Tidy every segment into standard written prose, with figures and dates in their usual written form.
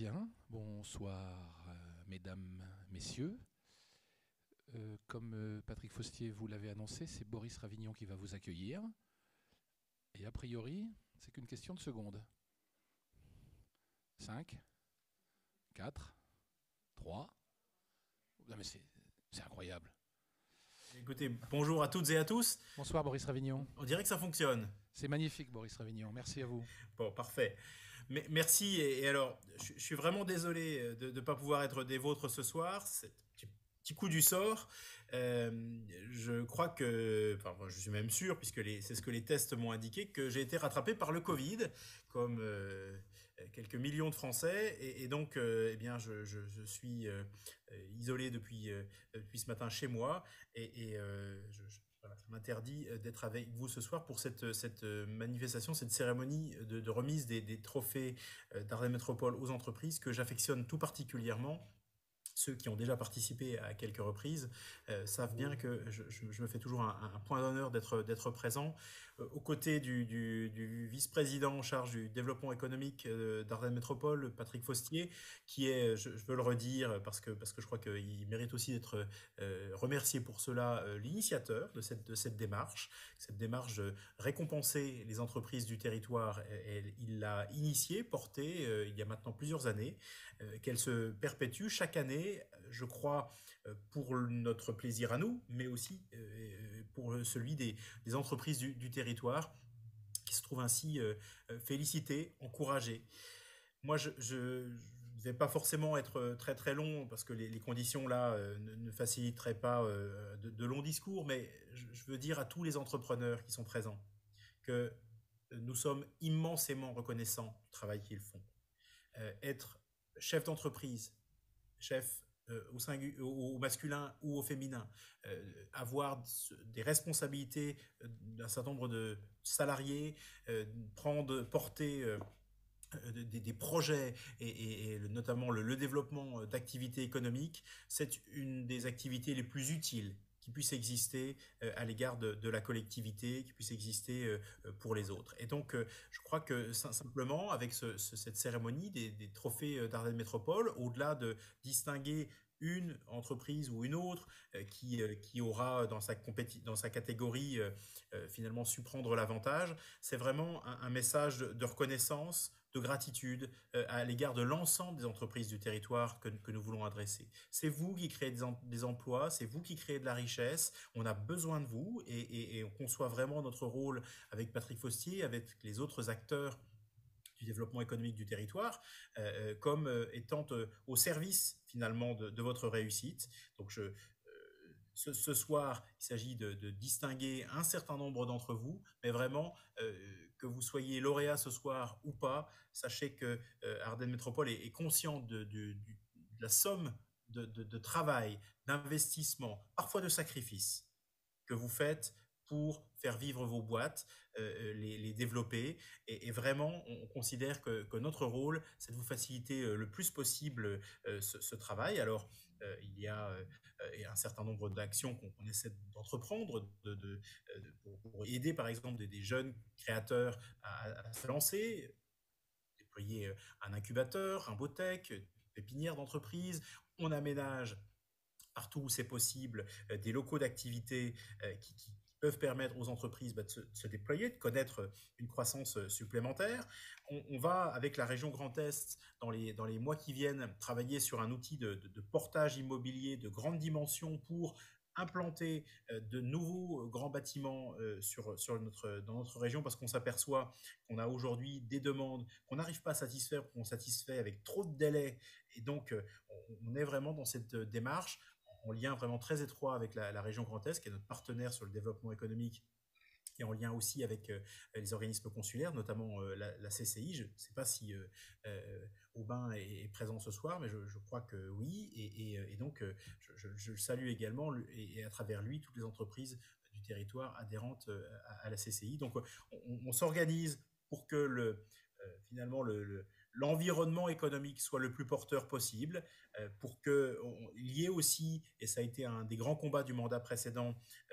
Bien, bonsoir mesdames, messieurs. Comme Patrick Faustier vous l'avait annoncé, c'est Boris Ravignon qui va vous accueillir. Et a priori, c'est qu'une question de secondes. 5, 4, 3. Non mais c'est incroyable. Écoutez, bonjour à toutes et à tous. Bonsoir Boris Ravignon. On dirait que ça fonctionne. C'est magnifique Boris Ravignon, merci à vous. Bon, parfait. Mais, merci. Et alors, je suis vraiment désolé de ne pas pouvoir être des vôtres ce soir. C'est un petit coup du sort. Je crois que, enfin, je suis même sûr, puisque c'est ce que les tests m'ont indiqué, que j'ai été rattrapé par le Covid, comme quelques millions de Français. Et donc, eh bien, je suis isolé depuis ce matin chez moi. Voilà, ça m'interdit d'être avec vous ce soir pour cette manifestation, cette cérémonie de remise des trophées d'Ardenne Métropole aux entreprises que j'affectionne tout particulièrement. Ceux qui ont déjà participé à quelques reprises savent bien que je me fais toujours un point d'honneur d'être présent aux côtés du vice-président en charge du développement économique d'Ardenne Métropole, Patrick Faustier, qui est, je veux le redire parce que je crois qu'il mérite aussi d'être remercié pour cela, l'initiateur de cette démarche de récompenser les entreprises du territoire. Il l'a initiée, portée il y a maintenant plusieurs années, qu'elle se perpétue chaque année, je crois, pour notre plaisir à nous, mais aussi pour celui des entreprises du territoire, qui se trouvent ainsi félicitées, encouragées. Moi, je ne vais pas forcément être très très long parce que les conditions là ne faciliteraient pas de longs discours, mais je veux dire à tous les entrepreneurs qui sont présents que nous sommes immensément reconnaissants du travail qu'ils font. Être chef d'entreprise, chef au masculin ou au féminin, avoir des responsabilités d'un certain nombre de salariés, porter des projets et notamment le développement d'activités économiques, c'est une des activités les plus utiles qui puisse exister à l'égard de la collectivité, qui puisse exister pour les autres. Et donc, je crois que simplement, avec cette cérémonie des trophées d'Ardenne Métropole, au-delà de distinguer une entreprise ou une autre qui aura dans sa catégorie finalement su prendre l'avantage, c'est vraiment un message de reconnaissance, de gratitude à l'égard de l'ensemble des entreprises du territoire que nous voulons adresser. C'est vous qui créez des emplois, c'est vous qui créez de la richesse, on a besoin de vous et on conçoit vraiment notre rôle avec Patrick Faustier, avec les autres acteurs du développement économique du territoire, comme étant au service finalement de votre réussite. Donc ce soir, il s'agit de distinguer un certain nombre d'entre vous, mais vraiment, que vous soyez lauréat ce soir ou pas, sachez que Ardenne Métropole est conscient de la somme de travail, d'investissement, parfois de sacrifice que vous faites pour faire vivre vos boîtes, les développer. Et vraiment, on considère que notre rôle, c'est de vous faciliter le plus possible ce travail. Alors, il y a un certain nombre d'actions qu'on essaie d'entreprendre pour aider, par exemple, des jeunes créateurs à se lancer, déployer un incubateur, un Botech, une pépinière d'entreprise. On aménage partout où c'est possible des locaux d'activité qui peuvent permettre aux entreprises de se déployer, de connaître une croissance supplémentaire. On va, avec la région Grand Est, dans les mois qui viennent, travailler sur un outil de portage immobilier de grande dimension pour implanter de nouveaux grands bâtiments dans notre région, parce qu'on s'aperçoit qu'on a aujourd'hui des demandes qu'on n'arrive pas à satisfaire, qu'on satisfait avec trop de délais. Et donc, on est vraiment dans cette démarche en lien vraiment très étroit avec la région Grand Est, qui est notre partenaire sur le développement économique, et en lien aussi avec les organismes consulaires, notamment la CCI. Je ne sais pas si Aubin est présent ce soir, mais je crois que oui. Et donc, je salue également, et à travers lui, toutes les entreprises du territoire adhérentes à la CCI. Donc, on s'organise pour que finalement l'environnement économique soit le plus porteur possible, pour qu'il y ait aussi, et ça a été un des grands combats du mandat précédent,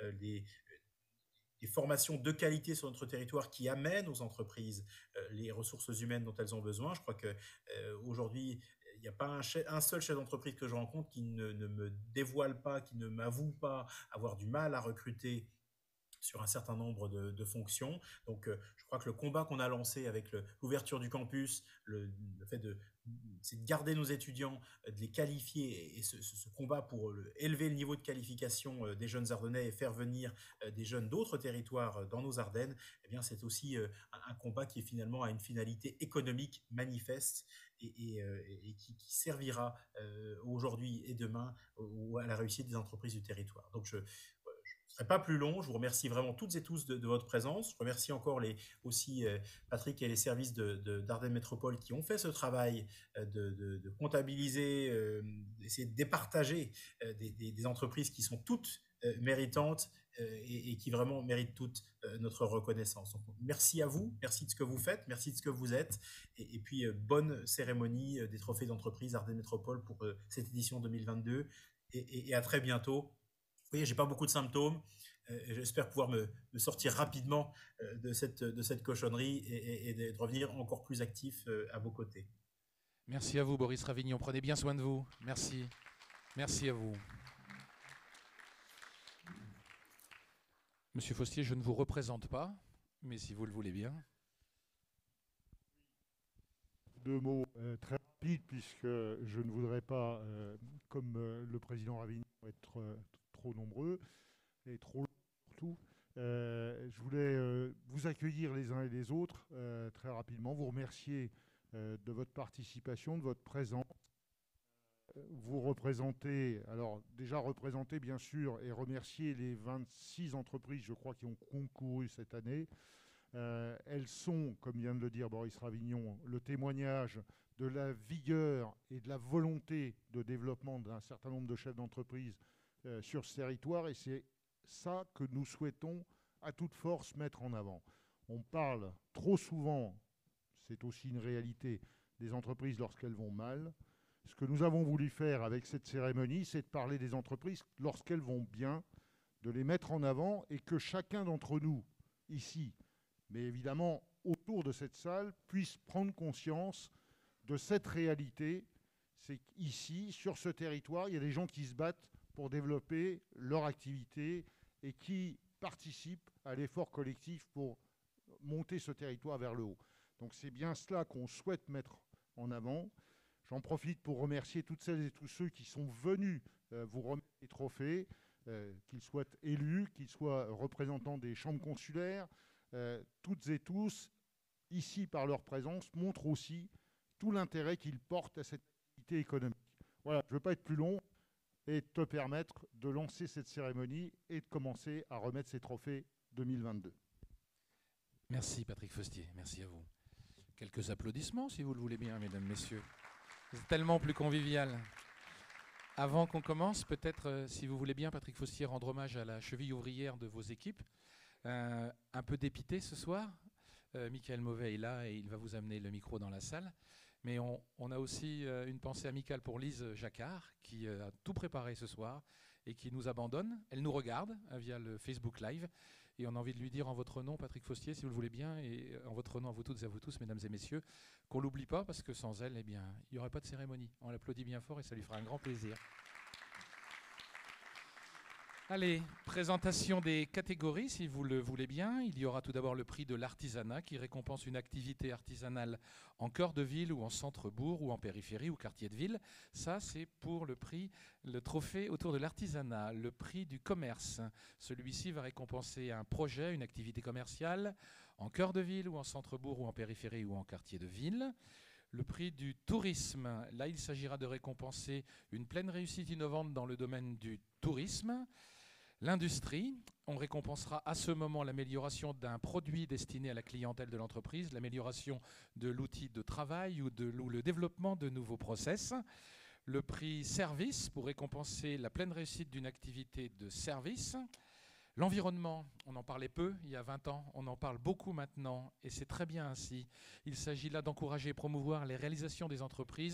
des formations de qualité sur notre territoire qui amènent aux entreprises les ressources humaines dont elles ont besoin. Je crois que aujourd'hui, n'y a pas un seul chef d'entreprise que je rencontre qui ne me dévoile pas, qui ne m'avoue pas avoir du mal à recruter sur un certain nombre de fonctions. Donc, je crois que le combat qu'on a lancé avec l'ouverture du campus, le fait c'est de garder nos étudiants, de les qualifier, et ce combat pour élever le niveau de qualification des jeunes Ardennais et faire venir des jeunes d'autres territoires dans nos Ardennes, eh bien, c'est aussi un combat qui finalement a une finalité économique manifeste et qui servira aujourd'hui et demain à la réussite des entreprises du territoire. Donc, je ne serai pas plus long. Je vous remercie vraiment toutes et tous de votre présence. Je remercie encore aussi Patrick et les services d'Ardennes Métropole qui ont fait ce travail de comptabiliser, d'essayer de départager des entreprises qui sont toutes méritantes et qui vraiment méritent toutes notre reconnaissance. Donc, merci à vous, merci de ce que vous faites, merci de ce que vous êtes, et puis bonne cérémonie des trophées d'entreprise Ardennes Métropole pour cette édition 2022, et à très bientôt. Vous voyez, j'ai pas beaucoup de symptômes. J'espère pouvoir me sortir rapidement de cette cochonnerie et de revenir encore plus actif à vos côtés. Merci à vous, Boris Ravignon. Prenez bien soin de vous. Merci. Merci à vous. Monsieur Faustier, je ne vous représente pas, mais si vous le voulez bien. Deux mots très rapides, puisque je ne voudrais pas, comme le président Ravignon, être trop nombreux et trop long surtout. Je voulais vous accueillir les uns et les autres très rapidement, vous remercier de votre participation, de votre présence. Vous représentez, alors déjà représenter bien sûr et remercier les 26 entreprises, je crois, qui ont concouru cette année. Elles sont, comme vient de le dire Boris Ravignon, le témoignage de la vigueur et de la volonté de développement d'un certain nombre de chefs d'entreprise sur ce territoire, et c'est ça que nous souhaitons à toute force mettre en avant. On parle trop souvent, c'est aussi une réalité, des entreprises lorsqu'elles vont mal. Ce que nous avons voulu faire avec cette cérémonie, c'est de parler des entreprises lorsqu'elles vont bien, de les mettre en avant, et que chacun d'entre nous, ici, mais évidemment autour de cette salle, puisse prendre conscience de cette réalité. C'est qu'ici, sur ce territoire, il y a des gens qui se battent pour développer leur activité et qui participent à l'effort collectif pour monter ce territoire vers le haut. Donc c'est bien cela qu'on souhaite mettre en avant. J'en profite pour remercier toutes celles et tous ceux qui sont venus vous remettre les trophées, qu'ils soient élus, qu'ils soient représentants des chambres consulaires. Toutes et tous, ici par leur présence, montrent aussi tout l'intérêt qu'ils portent à cette activité économique. Voilà, je ne veux pas être plus long et te permettre de lancer cette cérémonie et de commencer à remettre ces trophées 2022. Merci Patrick Faustier, merci à vous. Quelques applaudissements si vous le voulez bien, mesdames, messieurs. C'est tellement plus convivial. Avant qu'on commence, peut-être, si vous voulez bien, Patrick Faustier, rendre hommage à la cheville ouvrière de vos équipes. Un peu dépité ce soir. Michael Mauvais est là et il va vous amener le micro dans la salle. Mais on a aussi une pensée amicale pour Lise Jacquard, qui a tout préparé ce soir et qui nous abandonne. Elle nous regarde via le Facebook Live. Et on a envie de lui dire en votre nom, Patrick Faustier, si vous le voulez bien, et en votre nom à vous toutes et à vous tous, mesdames et messieurs, qu'on ne l'oublie pas, parce que sans elle, eh bien, il n'y aurait pas de cérémonie. On l'applaudit bien fort et ça lui fera un grand plaisir. Allez, présentation des catégories, si vous le voulez bien. Il y aura tout d'abord le prix de l'artisanat qui récompense une activité artisanale en cœur de ville ou en centre-bourg ou en périphérie ou quartier de ville. Ça, c'est pour le prix, le trophée autour de l'artisanat. Le prix du commerce, celui-ci va récompenser un projet, une activité commerciale en cœur de ville ou en centre-bourg ou en périphérie ou en quartier de ville. Le prix du tourisme, là, il s'agira de récompenser une pleine réussite innovante dans le domaine du tourisme. L'industrie, on récompensera à ce moment l'amélioration d'un produit destiné à la clientèle de l'entreprise, l'amélioration de l'outil de travail ou le développement de nouveaux process. Le prix service, pour récompenser la pleine réussite d'une activité de service. L'environnement, on en parlait peu il y a 20 ans, on en parle beaucoup maintenant et c'est très bien ainsi. Il s'agit là d'encourager et promouvoir les réalisations des entreprises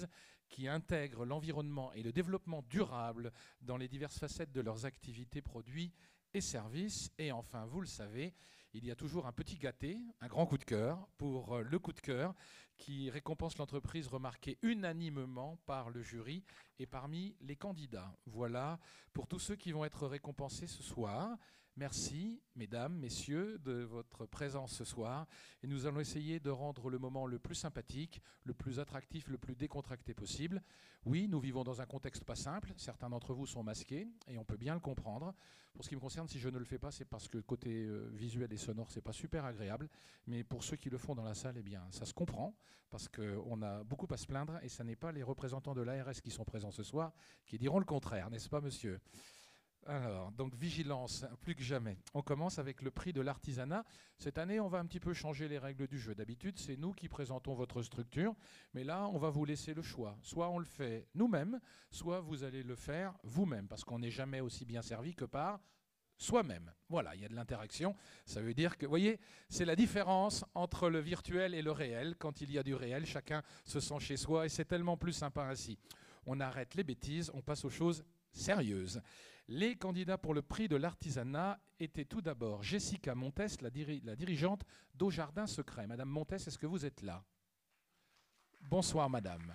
qui intègrent l'environnement et le développement durable dans les diverses facettes de leurs activités, produits et services. Et enfin, vous le savez, il y a toujours un petit gâté, un grand coup de cœur pour le coup de cœur qui récompense l'entreprise remarquée unanimement par le jury et parmi les candidats. Voilà pour tous ceux qui vont être récompensés ce soir. Merci, mesdames, messieurs, de votre présence ce soir. Et nous allons essayer de rendre le moment le plus sympathique, le plus attractif, le plus décontracté possible. Oui, nous vivons dans un contexte pas simple. Certains d'entre vous sont masqués et on peut bien le comprendre. Pour ce qui me concerne, si je ne le fais pas, c'est parce que côté visuel et sonore, c'est pas super agréable. Mais pour ceux qui le font dans la salle, eh bien, ça se comprend parce qu'on a beaucoup à se plaindre et ce n'est pas les représentants de l'ARS qui sont présents ce soir qui diront le contraire, n'est-ce pas, monsieur ? Alors, donc vigilance, plus que jamais. On commence avec le prix de l'artisanat. Cette année, on va un petit peu changer les règles du jeu. D'habitude, c'est nous qui présentons votre structure, mais là, on va vous laisser le choix. Soit on le fait nous-mêmes, soit vous allez le faire vous-même, parce qu'on n'est jamais aussi bien servi que par soi-même. Voilà, il y a de l'interaction. Ça veut dire que, vous voyez, c'est la différence entre le virtuel et le réel. Quand il y a du réel, chacun se sent chez soi et c'est tellement plus sympa ainsi. On arrête les bêtises, on passe aux choses sérieuses. Les candidats pour le prix de l'artisanat étaient tout d'abord Jessica Montes, la dirigeante d'Au Jardin Secret. Madame Montes, est-ce que vous êtes là? Bonsoir, madame.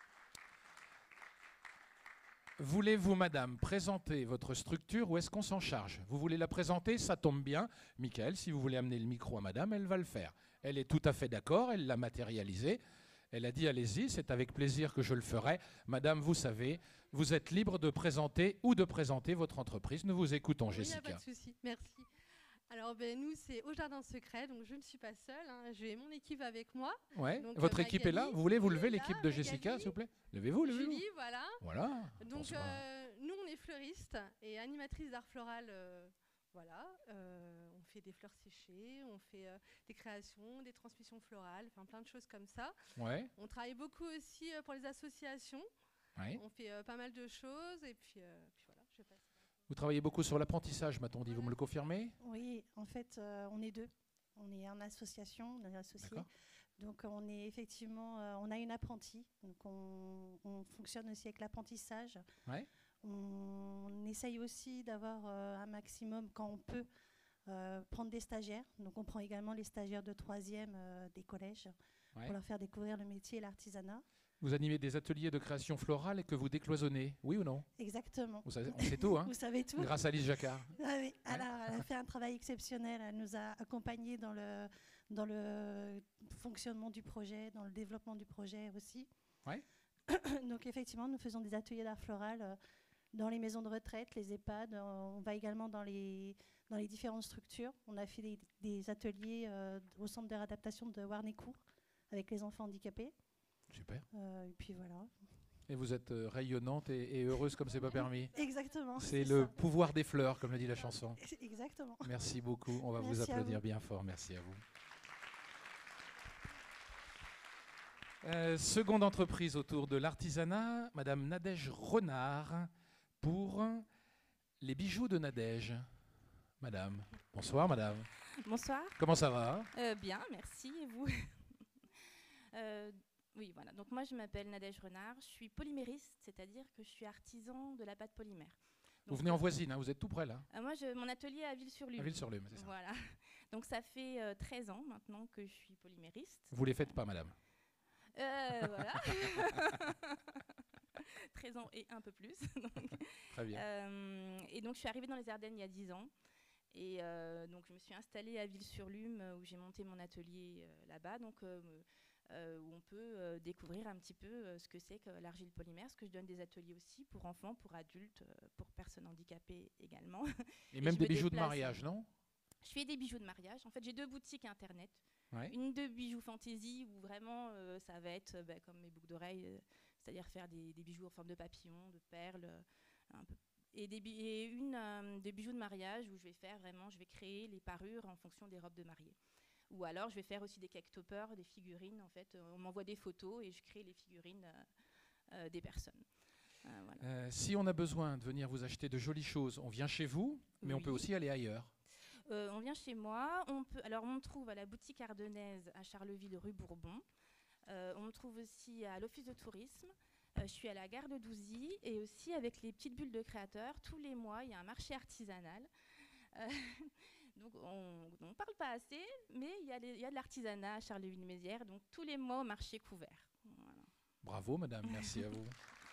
Voulez-vous, madame, présenter votre structure ou est-ce qu'on s'en charge? Vous voulez la présenter? Ça tombe bien. Michael, si vous voulez amener le micro à madame, elle va le faire. Elle est tout à fait d'accord, elle l'a matérialisé. Elle a dit allez-y, c'est avec plaisir que je le ferai. Madame, vous savez, vous êtes libre de présenter ou de présenter votre entreprise. Nous vous écoutons, Jessica. Il n'y a pas de souci, merci. Alors nous, c'est Au Jardin Secret, donc je ne suis pas seule, hein. J'ai mon équipe avec moi. Ouais. Donc, votre équipe est là? Vous voulez vous lever, l'équipe de Magali, Jessica, s'il vous plaît? Levez-vous, levez-vous. Julie, voilà. Voilà. Donc nous, on est fleuristes et animatrices d'art floral. Voilà, on fait des fleurs séchées, on fait des créations, des transmissions florales, enfin plein de choses comme ça. Ouais. On travaille beaucoup aussi pour les associations. Ouais. On fait pas mal de choses et puis voilà, je passe. Vous travaillez beaucoup sur l'apprentissage, m'a-t-on dit. Vous me le confirmez? Oui, en fait, on est deux. On est en association, on est associés. Donc on est effectivement, on a une apprentie. Donc on fonctionne aussi avec l'apprentissage. Ouais. On essaye aussi d'avoir un maximum, quand on peut, prendre des stagiaires. Donc on prend également les stagiaires de 3e des collèges pour leur faire découvrir le métier et l'artisanat. Vous animez des ateliers de création florale et que vous décloisonnez, oui ou non? Exactement. Vous savez, on sait tout, hein. Vous savez tout. Grâce à Lise Jacquard. Ah oui, elle a fait un travail exceptionnel. Elle nous a accompagnés dans le fonctionnement du projet, dans le développement du projet aussi. Ouais. Donc effectivement, nous faisons des ateliers d'art floral dans les maisons de retraite, les EHPAD. On va également dans les différentes structures. On a fait des ateliers au centre de réadaptation de Warnécourt avec les enfants handicapés. Super. Et puis voilà. Et vous êtes rayonnante et heureuse comme c'est pas permis. Exactement. C'est le pouvoir des fleurs, comme le dit la chanson. Exactement. Merci beaucoup. On va vous applaudir bien fort. Merci à vous. Seconde entreprise autour de l'artisanat, Madame Nadège Renard pour les bijoux de Nadège. Madame. Bonsoir, madame. Bonsoir. Comment ça va? Bien, merci. Et vous? Oui, voilà. Donc moi, je m'appelle Nadège Renard. Je suis polymériste, c'est-à-dire que je suis artisan de la pâte polymère. Donc, vous venez en voisine, hein, vous êtes tout près là. Moi, mon atelier est à Ville-sur-Lume. À Ville-sur-Lume, c'est ça. Voilà. Donc ça fait 13 ans maintenant que je suis polymériste. Vous les faites pas, madame? Voilà. 13 ans et un peu plus. Donc, très bien. Et donc je suis arrivée dans les Ardennes il y a 10 ans. Et donc je me suis installée à Ville-sur-Lume où j'ai monté mon atelier là-bas. Donc où on peut découvrir un petit peu ce que c'est que l'argile polymère, parce que je donne des ateliers aussi pour enfants, pour adultes, pour personnes handicapées également. Et même des bijoux de mariage, non? Je fais des bijoux de mariage. En fait, j'ai 2 boutiques internet. Ouais. Une de bijoux fantaisie, où vraiment ça va être comme mes boucles d'oreilles, c'est-à-dire faire des bijoux en forme de papillon, de perles, un peu. Et une des bijoux de mariage où je vais créer les parures en fonction des robes de mariée. Ou alors, je vais faire aussi des cake toppers, des figurines. En fait, on m'envoie des photos et je crée les figurines des personnes. Voilà. Si on a besoin de venir vous acheter de jolies choses, on vient chez vous, mais on peut aussi aller ailleurs. On vient chez moi. On me trouve à la boutique ardennaise à Charleville, rue Bourbon. On me trouve aussi à l'office de tourisme, Je suis à la gare de Douzy et aussi avec les petites bulles de créateurs. Tous les mois, il y a un marché artisanal. Donc, on ne parle pas assez, mais il y a de l'artisanat à Charleville-Mézières. Donc, tous les mois au marché couvert. Voilà. Bravo, madame. Merci à vous.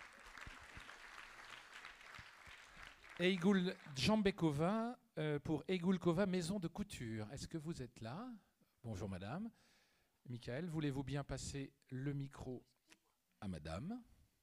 Eigul Djambekova pour Eigulkova Maison de Couture. Est-ce que vous êtes là? Bonjour, madame. Michael, voulez-vous bien passer le micro à madame?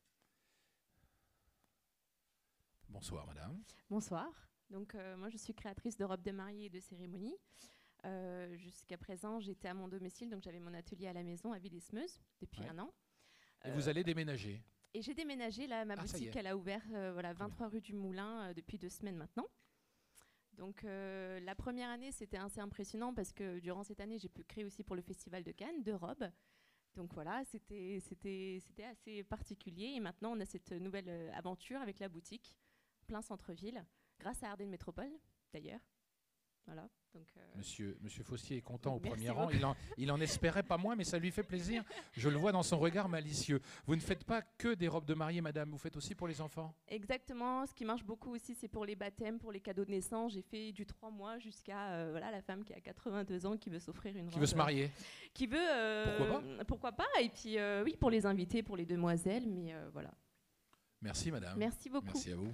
Bonsoir, madame. Bonsoir. Donc, moi, je suis créatrice de robes de mariée et de cérémonies. Jusqu'à présent, j'étais à mon domicile, donc j'avais mon atelier à la maison à Villismeuse depuis 1 an. Et vous allez déménager? Et j'ai déménagé, là, ma boutique, elle a ouvert 23 rue du Moulin depuis 2 semaines maintenant. Donc, la première année, c'était assez impressionnant parce que durant cette année, j'ai pu créer aussi pour le Festival de Cannes 2 robes. Donc voilà, c'était assez particulier. Et maintenant, on a cette nouvelle aventure avec la boutique, plein centre-ville, grâce à Ardennes Métropole, d'ailleurs. Voilà. Donc, Monsieur Faustier est content au merci premier rang. Il en espérait pas moins, mais ça lui fait plaisir. Je le vois dans son regard malicieux. Vous ne faites pas que des robes de mariée, madame. Vous faites aussi pour les enfants? Exactement. Ce qui marche beaucoup aussi, c'est pour les baptêmes, pour les cadeaux de naissance. J'ai fait du 3 mois jusqu'à la femme qui a 82 ans qui veut s'offrir une robe. Qui veut se marier? Qui veut. Pourquoi pas? Et puis, oui, pour les invités, pour les demoiselles. Mais voilà. Merci, madame. Merci beaucoup. Merci à vous.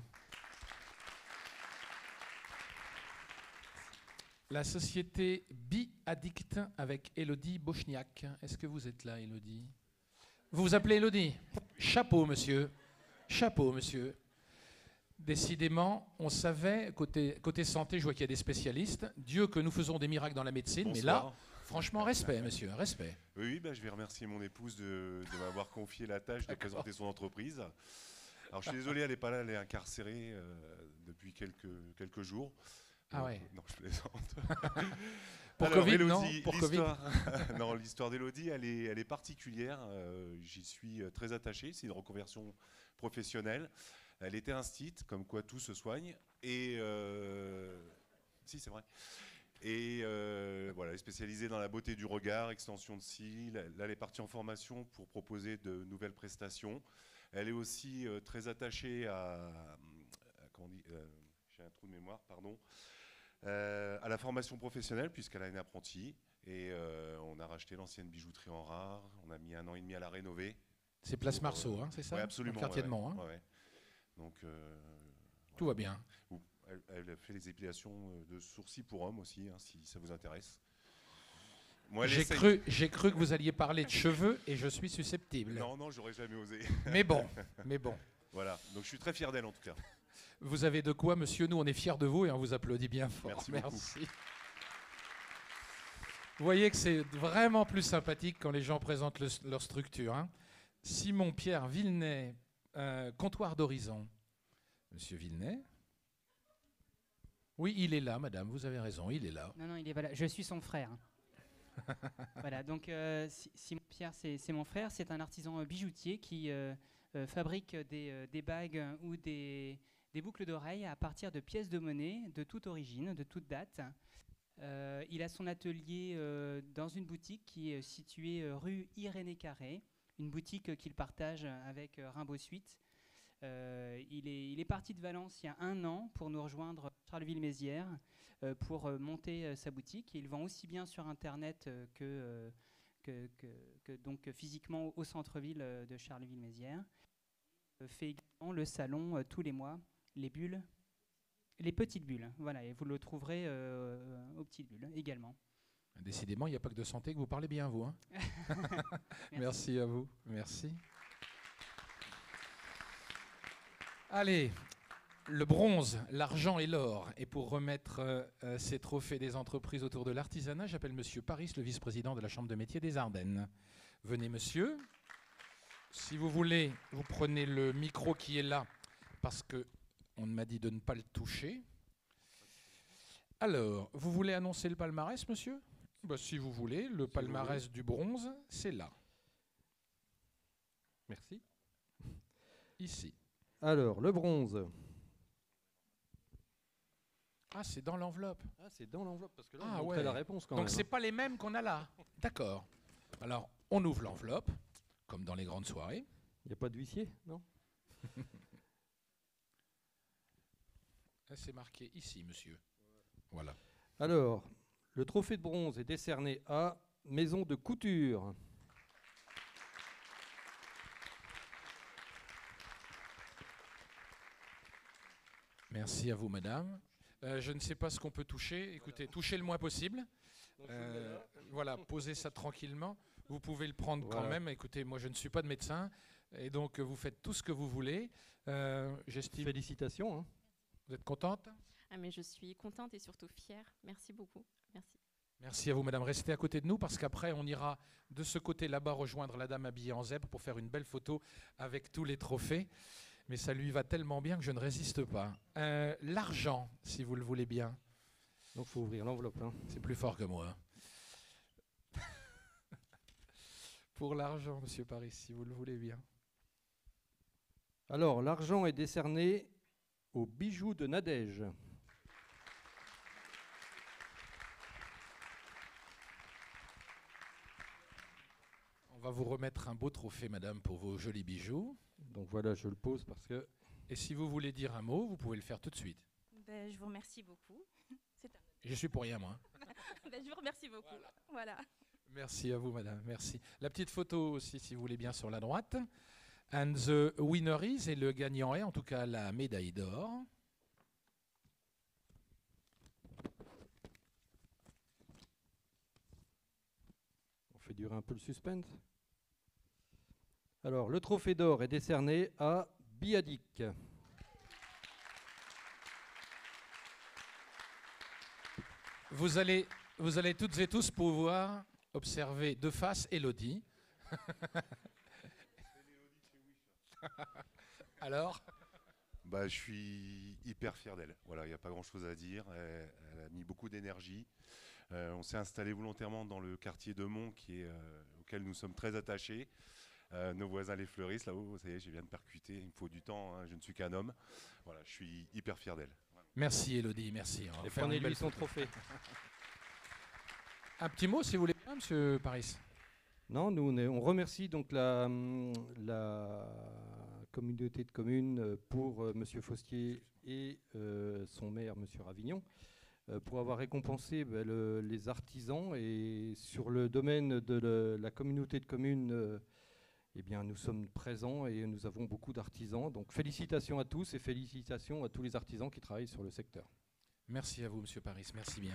La société Bi-Addict avec Élodie Bochniak. Est-ce que vous êtes là, Élodie? Vous vous appelez Élodie? Chapeau, monsieur. Chapeau, monsieur. Décidément, on savait, côté santé, je vois qu'il y a des spécialistes. Dieu que nous faisons des miracles dans la médecine. Bonsoir. Mais là, franchement, respect, monsieur, respect. Oui, je vais remercier mon épouse de m'avoir confié la tâche de présenter son entreprise. Alors, je suis désolé, elle n'est pas là, elle est incarcérée depuis quelques jours. Ah ouais. Non, je plaisante. Pour Alors, Covid, Élodie, non? Pour Covid. Non, l'histoire d'Élodie, elle est particulière. J'y suis très attaché. C'est une reconversion professionnelle. Elle était instite, comme quoi tout se soigne. Et si, c'est vrai. Et voilà, elle est spécialisée dans la beauté du regard, extension de cils. Là, elle est partie en formation pour proposer de nouvelles prestations. Elle est aussi très attachée comment on dit, j'ai un trou de mémoire, pardon. À la formation professionnelle, puisqu'elle a une apprentie. Et on a racheté l'ancienne bijouterie en rare. On a mis 1 an et demi à la rénover. C'est Place Marceau, hein, c'est ça? Oui, absolument. Dans le quartier de Mont. Hein. Ouais. Donc, tout va bien. Elle fait les épilations de sourcils pour hommes aussi, hein, si ça vous intéresse. J'ai cru que vous alliez parler de cheveux et je suis susceptible. Non, j'aurais jamais osé. Mais bon. Voilà, donc je suis très fier d'elle en tout cas. Vous avez de quoi, monsieur? Nous, on est fiers de vous et on vous applaudit bien fort. Merci. Vous voyez que c'est vraiment plus sympathique quand les gens présentent leur structure. Hein. Simon-Pierre Villenay, comptoir d'Horizon. Monsieur Villenay? Oui, il est là, madame, vous avez raison, il est là. Non, il est là. Je suis son frère. Voilà, donc Simon-Pierre, c'est mon frère. C'est un artisan bijoutier qui fabrique des bagues ou des boucles d'oreilles à partir de pièces de monnaie de toute origine, de toute date. Il a son atelier dans une boutique qui est située rue Irénée Carré, une boutique qu'il partage avec Rimbaud Suite. Il est parti de Valence il y a 1 an pour nous rejoindre Charleville-Mézières pour monter sa boutique. Il vend aussi bien sur Internet que donc physiquement au centre-ville de Charleville-Mézières. Fait également le salon tous les mois, les petites bulles. Voilà, et vous le trouverez aux petites bulles également. Décidément, il n'y a pas que de santé que vous parlez bien, vous. Hein. Merci à vous. Merci. Allez, le bronze, l'argent et l'or. Et pour remettre ces trophées des entreprises autour de l'artisanat, j'appelle monsieur Paris, le vice-président de la Chambre de métier des Ardennes. Venez, monsieur. Si vous voulez, vous prenez le micro qui est là, parce qu'on m'a dit de ne pas le toucher. Alors, vous voulez annoncer le palmarès, monsieur? Si vous voulez, le palmarès du bronze, c'est là. Merci. Ici. Alors, le bronze. Ah, c'est dans l'enveloppe. Ah, c'est dans l'enveloppe, parce que là, on montrait la réponse quand Donc, même. c'est pas les mêmes qu'on a là. D'accord. Alors, on ouvre l'enveloppe, comme dans les grandes soirées. Il n'y a pas d'huissier, non? C'est marqué ici, monsieur. Voilà. Alors, le trophée de bronze est décerné à Maison de Couture. Merci à vous, madame. Je ne sais pas ce qu'on peut toucher. Écoutez, touchez le moins possible. Voilà, posez ça tranquillement. Vous pouvez le prendre quand même. Écoutez, moi, je ne suis pas de médecin. Et donc, vous faites tout ce que vous voulez. J'estime... Félicitations. Hein. Vous êtes contente? Mais je suis contente et surtout fière. Merci beaucoup. Merci. Merci à vous, madame. Restez à côté de nous parce qu'après, on ira de ce côté là-bas rejoindre la dame habillée en zèbre pour faire une belle photo avec tous les trophées. Mais ça lui va tellement bien que je ne résiste pas. L'argent, si vous le voulez bien. Donc, il faut ouvrir l'enveloppe. Hein. C'est plus fort que moi. Pour l'argent, monsieur Paris, si vous le voulez bien. Alors, l'argent est décerné aux bijoux de Nadège. On va vous remettre un beau trophée, madame, pour vos jolis bijoux. Donc voilà, je le pose parce que... Et si vous voulez dire un mot, vous pouvez le faire tout de suite. Je vous remercie beaucoup. Je suis pour rien, moi. Je vous remercie beaucoup. Voilà. Merci à vous, madame. Merci. La petite photo aussi, si vous voulez bien, sur la droite. And the winner is, et le gagnant est, en tout cas, la médaille d'or. On fait durer un peu le suspense. Alors, le trophée d'or est décerné à Biadik. Vous allez toutes et tous pouvoir observer de face Élodie. Alors? Je suis hyper fier d'elle. Voilà, il n'y a pas grand-chose à dire. Elle a mis beaucoup d'énergie. On s'est installé volontairement dans le quartier de Mont, auquel nous sommes très attachés. Nos voisins les fleuristes, là-haut, ça y est, je viens de percuter. Il me faut du temps, hein, je ne suis qu'un homme. Voilà, je suis hyper fier d'elle. Merci Élodie, merci. Et prenez-lui son trophée. Un petit mot, si vous voulez, monsieur Paris. Non, on remercie donc la communauté de communes pour monsieur Faustier et son maire, monsieur Ravignon, pour avoir récompensé les artisans. Et sur le domaine de la communauté de communes, eh bien, nous sommes présents et nous avons beaucoup d'artisans. Donc félicitations à tous et félicitations à tous les artisans qui travaillent sur le secteur. Merci à vous, monsieur Paris, merci bien.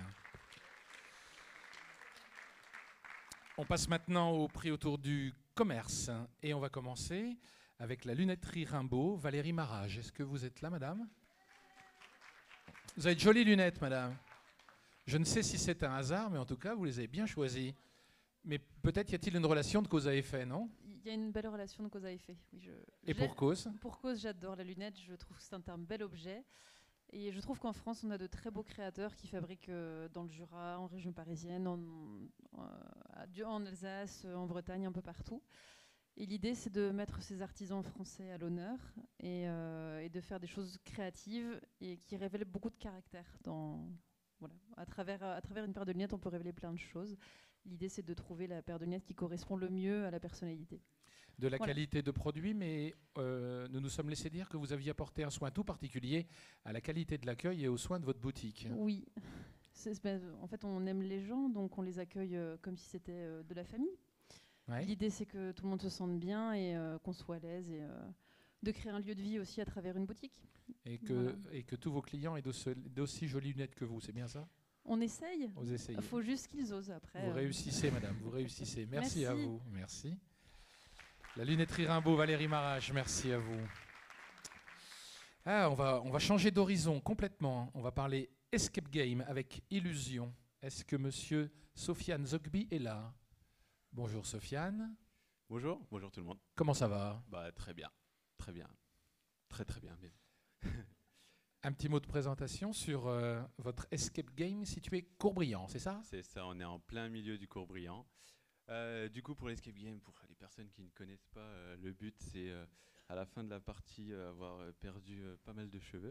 On passe maintenant au prix autour du commerce et on va commencer avec la lunetterie Rimbaud, Valérie Marage. Est-ce que vous êtes là, madame? Vous avez de jolies lunettes, madame. Je ne sais si c'est un hasard, mais en tout cas, vous les avez bien choisies. Mais peut-être y a-t-il une relation de cause à effet, non? Il y a une belle relation de cause à effet. Oui, et pour cause? Pour cause, j'adore la lunette. Je trouve que c'est un bel objet. Et je trouve qu'en France, on a de très beaux créateurs qui fabriquent dans le Jura, en région parisienne, en Alsace, en Bretagne, un peu partout. Et l'idée, c'est de mettre ces artisans français à l'honneur et de faire des choses créatives et qui révèlent beaucoup de caractère. Voilà. À travers une paire de lunettes, on peut révéler plein de choses. L'idée, c'est de trouver la paire de lunettes qui correspond le mieux à la personnalité. De la qualité de produit, mais nous nous sommes laissé dire que vous aviez apporté un soin tout particulier à la qualité de l'accueil et aux soins de votre boutique. Oui. En fait, on aime les gens, donc on les accueille comme si c'était de la famille. Ouais. L'idée, c'est que tout le monde se sente bien et qu'on soit à l'aise et de créer un lieu de vie aussi à travers une boutique. Et que tous vos clients aient d'aussi jolies lunettes que vous, c'est bien ça? On essaye. Vous essayez. Il faut juste qu'ils osent après. Vous réussissez, madame, vous réussissez. Merci à vous. Merci. La lunetterie Rimbaud, Valérie Marage, merci à vous. On va changer d'horizon complètement. On va parler escape game avec Illusion. Est-ce que monsieur Sofiane Zogby est là? Bonjour Sofiane. Bonjour tout le monde. Comment ça va? Très bien, très bien. Très bien. Un petit mot de présentation sur votre escape game situé Courbriand, c'est ça? C'est ça, on est en plein milieu du Courbriand. Du coup, pour l'escape game, pour les personnes qui ne connaissent pas, le but c'est à la fin de la partie avoir perdu pas mal de cheveux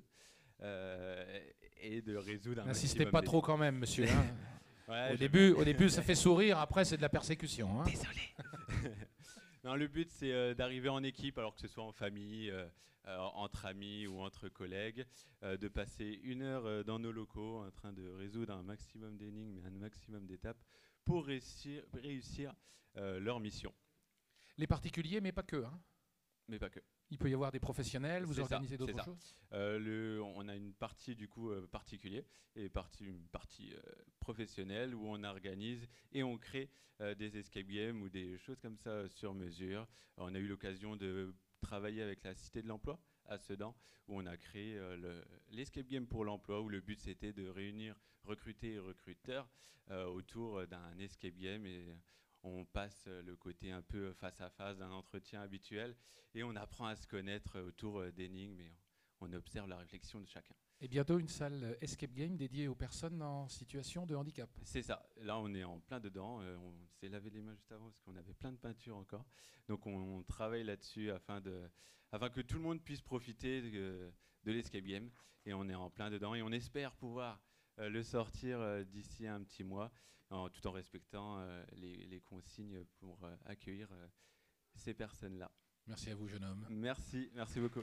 et de résoudre un N'insistez pas trop quand même, monsieur. Hein. Ouais, au début, ça fait sourire, après c'est de la persécution. Hein. Désolé. Non, le but, c'est d'arriver en équipe, alors que ce soit en famille, entre amis ou entre collègues, de passer 1 heure dans nos locaux en train de résoudre un maximum d'énigmes et un maximum d'étapes pour réussir leur mission. Les particuliers, mais pas que. Hein. Mais pas que. Il peut y avoir des professionnels, vous organisez d'autres choses? On a une partie du coup particulier et une partie professionnelle où on organise et on crée des escape games ou des choses comme ça sur mesure. On a eu l'occasion de travailler avec la Cité de l'Emploi à Sedan où on a créé l'escape game pour l'emploi où le but c'était de réunir recrutés et recruteurs autour d'un escape game et on passe le côté un peu face à face d'un entretien habituel et on apprend à se connaître autour d'énigmes et on observe la réflexion de chacun. Et bientôt une salle escape game dédiée aux personnes en situation de handicap. C'est ça. Là, on est en plein dedans. On s'est lavé les mains juste avant parce qu'on avait plein de peinture encore. Donc, on travaille là-dessus afin que tout le monde puisse profiter de l'escape game. Et on est en plein dedans et on espère pouvoir le sortir d'ici un petit mois, tout en respectant les consignes pour accueillir ces personnes-là. Merci à vous, jeune homme. Merci beaucoup.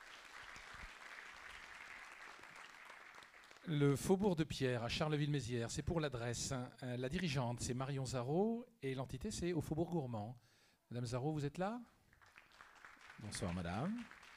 Le Faubourg de Pierre à Charleville-Mézières, c'est pour l'adresse. La dirigeante, c'est Marion Zarot et l'entité, c'est au Faubourg Gourmand. Madame Zarot, vous êtes là? Bonsoir, madame.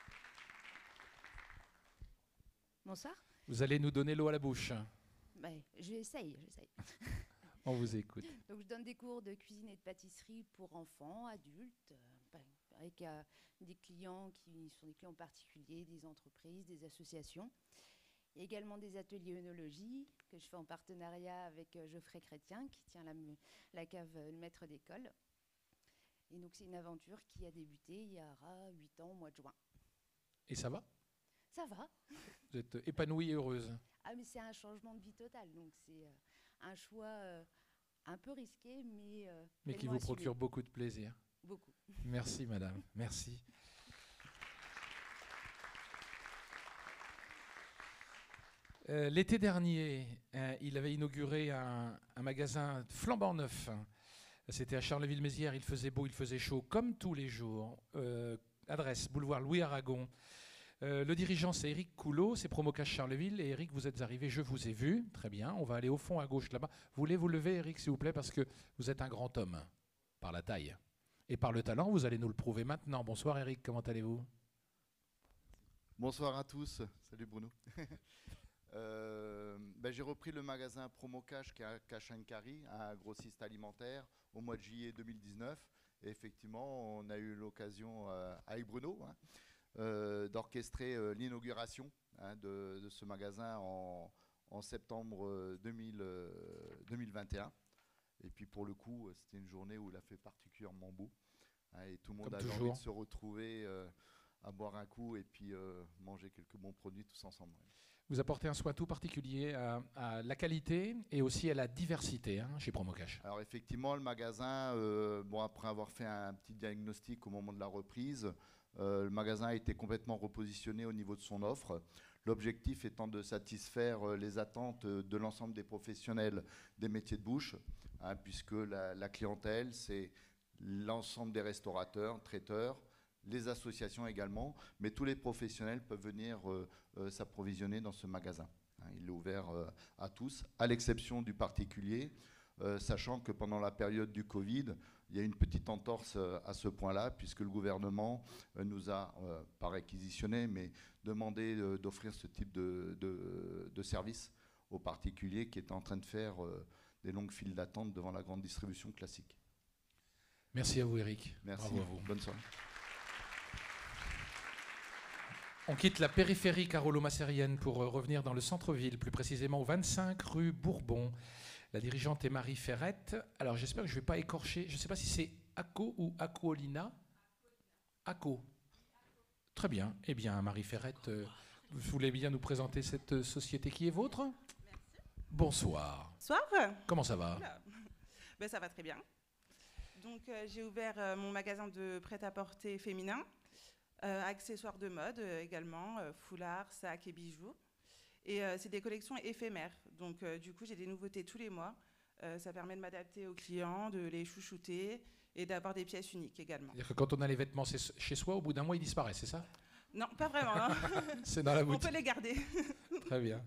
Bonsoir. Vous allez nous donner l'eau à la bouche. J'essaye. On vous écoute. Donc, je donne des cours de cuisine et de pâtisserie pour enfants, adultes, avec des clients qui sont des clients particuliers, des entreprises, des associations. Il y a également des ateliers œnologie que je fais en partenariat avec Geoffrey Chrétien, qui tient la cave Le Maître d'école. Et donc, c'est une aventure qui a débuté il y aura 8 ans, au mois de juin. Et ça va? Ça va. Vous êtes épanouie et heureuse? Ah, mais c'est un changement de vie total. Donc, c'est un choix un peu risqué, mais qui vous procure beaucoup de plaisir. Beaucoup. Merci, madame. Merci. L'été dernier, il avait inauguré un magasin flambant neuf. C'était à Charleville-Mézières, il faisait beau, il faisait chaud, comme tous les jours. Adresse, boulevard Louis Aragon. Le dirigeant, c'est Éric Coulot, c'est Promocash Charleville. Et Éric, vous êtes arrivé, je vous ai vu. Très bien, on va aller au fond à gauche là-bas. Voulez vous lever, Éric, s'il vous plaît, parce que vous êtes un grand homme, par la taille. Et par le talent, vous allez nous le prouver maintenant. Bonsoir Éric, comment allez-vous? Bonsoir à tous. Salut Bruno. J'ai repris le magasin Promocash qui est à Cachancari, un grossiste alimentaire, au mois de juillet 2019. Et effectivement, on a eu l'occasion avec Bruno d'orchestrer l'inauguration de ce magasin en septembre 2021. Et puis pour le coup, c'était une journée où il a fait particulièrement beau. Et tout le monde avait envie de se retrouver à boire un coup et puis manger quelques bons produits tous ensemble. Vous apportez un soin tout particulier à la qualité et aussi à la diversité chez Promocash. Alors effectivement, le magasin, après avoir fait un petit diagnostic au moment de la reprise, le magasin a été complètement repositionné au niveau de son offre. L'objectif étant de satisfaire les attentes de l'ensemble des professionnels des métiers de bouche, puisque la clientèle, c'est l'ensemble des restaurateurs, traiteurs, les associations également, mais tous les professionnels peuvent venir s'approvisionner dans ce magasin. Il est ouvert à tous, à l'exception du particulier, sachant que pendant la période du Covid, il y a une petite entorse à ce point-là, puisque le gouvernement nous a, pas réquisitionné, mais demandé d'offrir ce type de service aux particuliers qui étaient en train de faire des longues files d'attente devant la grande distribution classique. Merci à vous, Éric. Merci. Bravo à vous. Bonne soirée. On quitte la périphérie carolo-macérienne pour revenir dans le centre-ville, plus précisément au 25 rue Bourbon. La dirigeante est Marie Ferrette. Alors j'espère que je ne vais pas écorcher, je ne sais pas si c'est Aco ou Acoolina. Aco. Très bien. Eh bien, Marie Ferrette, vous voulez bien nous présenter cette société qui est vôtre? Merci. Bonsoir. Bonsoir. Comment ça va? Ça va très bien. Donc j'ai ouvert mon magasin de prêt-à-porter féminin. Accessoires de mode également, foulards, sacs et bijoux. Et c'est des collections éphémères. Donc du coup, j'ai des nouveautés tous les mois Ça permet de m'adapter aux clients, de les chouchouter et d'avoir des pièces uniques également. C'est-à-dire que quand on a les vêtements chez soi, au bout d'un mois, ils disparaissent, c'est ça? Non, pas vraiment. Non. C'est dans la boutique. On peut les garder. Très bien.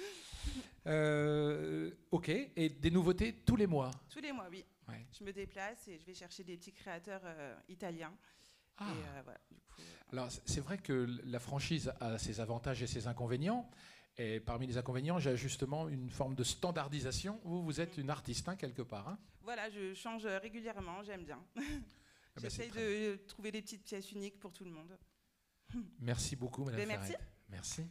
Ok, et des nouveautés tous les mois? Tous les mois, oui. Ouais. Je me déplace et je vais chercher des petits créateurs italiens. Ah. Et, voilà, du coup, Alors, c'est vrai que la franchise a ses avantages et ses inconvénients. Et parmi les inconvénients, j'ai justement une forme de standardisation. Vous êtes une artiste, hein, quelque part. Hein. Voilà, je change régulièrement, j'aime bien. J'essaye de trouver des petites pièces uniques pour tout le monde. Merci beaucoup, Madame Ferret. Merci. Merci.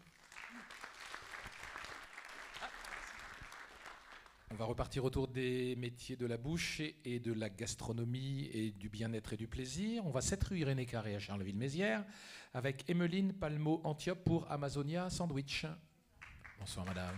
On va repartir autour des métiers de la bouche et de la gastronomie et du bien-être et du plaisir. On va 7 rue Irénée Carré à Charleville-Mézières avec Emmeline Palmo-Antiope pour Amazonia Sandwich. Bonsoir, madame.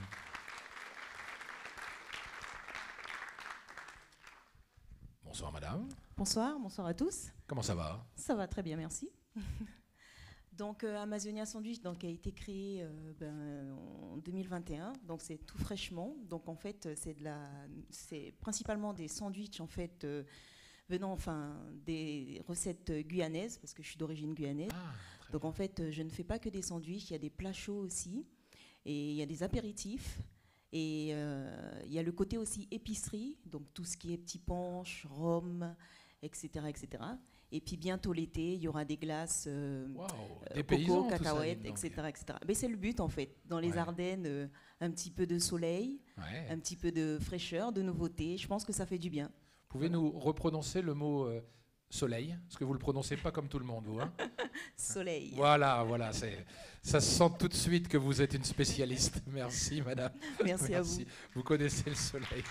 Bonsoir, madame. Bonsoir, bonsoir à tous. Comment ça va? Ça va très bien, merci. Donc, Amazonia Sandwich donc, a été créé en 2021, donc c'est tout fraîchement. Donc, en fait, c'est principalement des sandwichs en fait, venant des recettes guyanaises, parce que je suis d'origine guyanaise. Donc, en fait, je ne fais pas que des sandwichs, il y a des plats chauds aussi. Et il y a des apéritifs, et il y a le côté aussi épicerie, donc tout ce qui est petits punch, rhum, etc., etc. Et puis bientôt l'été, il y aura des glaces, des coco, paysans, cacahuètes, etc., etc. Mais c'est le but en fait. Dans les Ardennes, un petit peu de soleil, un petit peu de fraîcheur, de nouveauté. Je pense que ça fait du bien. Pouvez-nous reprononcer le mot soleil, parce que vous ne le prononcez pas comme tout le monde, vous. Hein. Soleil. Voilà, ça se sent tout de suite que vous êtes une spécialiste. Merci, madame. Merci à vous. Vous connaissez le soleil.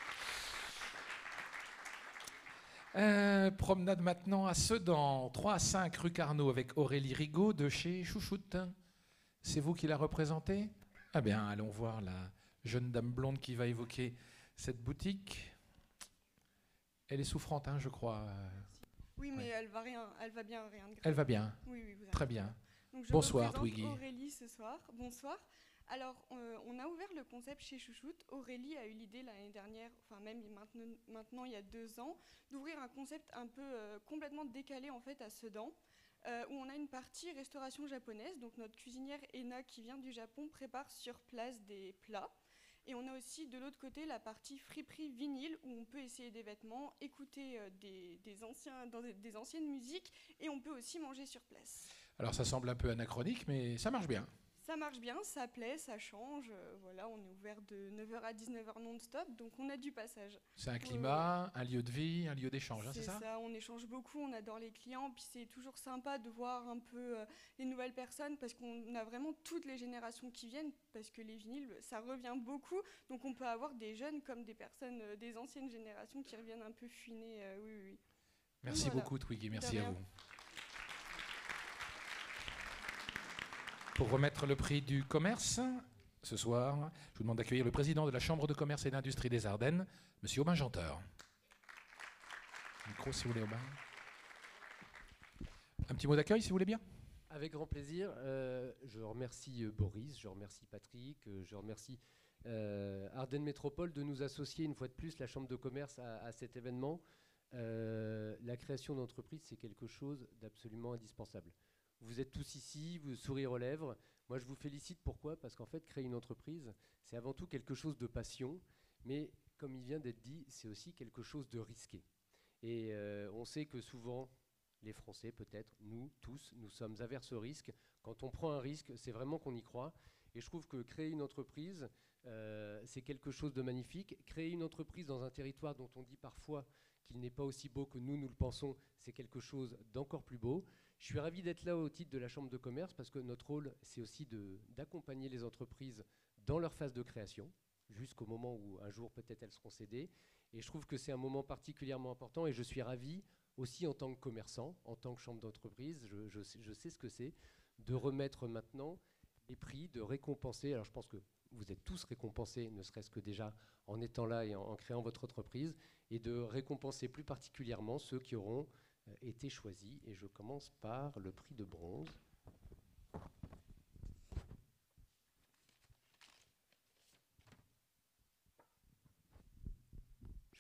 Promenade maintenant à Sedan, 3 à 5 rue Carnot, avec Aurélie Rigaud de chez Chouchoute. C'est vous qui la représentez? Ah bien, allons voir la jeune dame blonde qui va évoquer cette boutique. Elle est souffrante, hein, je crois. Oui, mais elle va bien, rien de grave. Elle va bien. Oui, vous très bien. Donc, je bonsoir, représente Twiggy. Aurélie ce soir. Bonsoir. Alors, on a ouvert le concept chez Chouchoute. Aurélie a eu l'idée l'année dernière, enfin même maintenant il y a 2 ans, d'ouvrir un concept un peu complètement décalé en fait à Sedan, où on a une partie restauration japonaise. Donc notre cuisinière Ena qui vient du Japon prépare sur place des plats. Et on a aussi de l'autre côté la partie friperie vinyle où on peut essayer des vêtements, écouter des anciennes musiques et on peut aussi manger sur place. Alors ça semble un peu anachronique, mais ça marche bien. Ça marche bien, ça plaît, ça change. Voilà, on est ouvert de 9h à 19h non-stop, donc on a du passage. C'est un climat, un lieu de vie, un lieu d'échange, hein, c'est ça? C'est ça, on échange beaucoup, on adore les clients, puis c'est toujours sympa de voir un peu les nouvelles personnes, parce qu'on a vraiment toutes les générations qui viennent, parce que les vinyles, ça revient beaucoup, donc on peut avoir des jeunes comme des personnes des anciennes générations qui reviennent un peu fuiner, oui. Merci beaucoup, Twiggy, merci à vous. Pour remettre le prix du commerce, ce soir, je vous demande d'accueillir le président de la Chambre de commerce et d'industrie des Ardennes, M. Aubin Janteur. Micro, si vous voulez, Aubin. Un petit mot d'accueil, si vous voulez bien. Avec grand plaisir. Je remercie Boris, je remercie Patrick, je remercie Ardennes Métropole de nous associer une fois de plus, la Chambre de commerce, à cet événement. La création d'entreprise, c'est quelque chose d'absolument indispensable. Vous êtes tous ici, vous sourire aux lèvres. Moi, je vous félicite. Pourquoi? Parce qu'en fait, créer une entreprise, c'est avant tout quelque chose de passion. Mais comme il vient d'être dit, c'est aussi quelque chose de risqué. Et on sait que souvent, les Français, peut-être, nous, tous, nous sommes averses au risque. Quand on prend un risque, c'est vraiment qu'on y croit. Et je trouve que créer une entreprise, c'est quelque chose de magnifique. Créer une entreprise dans un territoire dont on dit parfois qu'il n'est pas aussi beau que nous le pensons, c'est quelque chose d'encore plus beau. Je suis ravi d'être là au titre de la Chambre de commerce parce que notre rôle, c'est aussi d'accompagner les entreprises dans leur phase de création, jusqu'au moment où un jour peut-être elles seront cédées. Et je trouve que c'est un moment particulièrement important et je suis ravi aussi en tant que commerçant, en tant que chambre d'entreprise, je sais ce que c'est, de remettre maintenant les prix, de récompenser. Alors je pense que vous êtes tous récompensés, ne serait-ce que déjà en étant là et en créant votre entreprise, et de récompenser plus particulièrement ceux qui auront été choisis. Et je commence par le prix de bronze.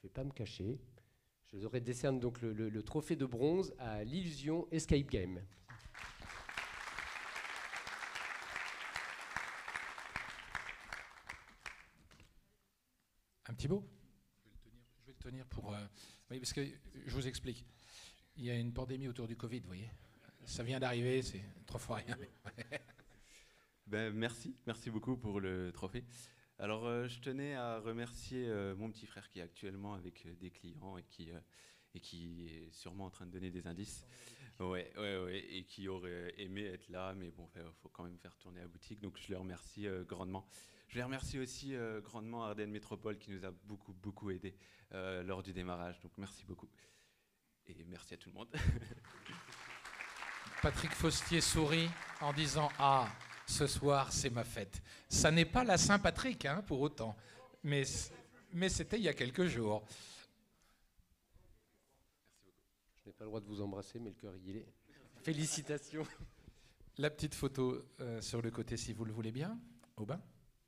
vais pas me cacher. Je leur décerne donc le trophée de bronze à l'Illusion Escape Game. Un petit mot ? Je vais le tenir pour... oui, parce que je vous explique. Il y a une pandémie autour du Covid, vous voyez. Ça vient d'arriver, c'est 3 fois rien. Ben, merci beaucoup pour le trophée. Alors, je tenais à remercier mon petit frère qui est actuellement avec des clients et qui est sûrement en train de donner des indices. Ouais, et qui aurait aimé être là, mais bon, il faut quand même faire tourner la boutique, donc je le remercie grandement. Je les remercie aussi grandement Ardennes Métropole qui nous a beaucoup aidé lors du démarrage, donc merci beaucoup. Et merci à tout le monde. Patrick Faustier sourit en disant « Ah, ce soir, c'est ma fête ». Ça n'est pas la Saint-Patrick, hein, pour autant, mais c'était il y a quelques jours. Je n'ai pas le droit de vous embrasser, mais le cœur y est. Félicitations. La petite photo sur le côté, si vous le voulez bien, Aubin.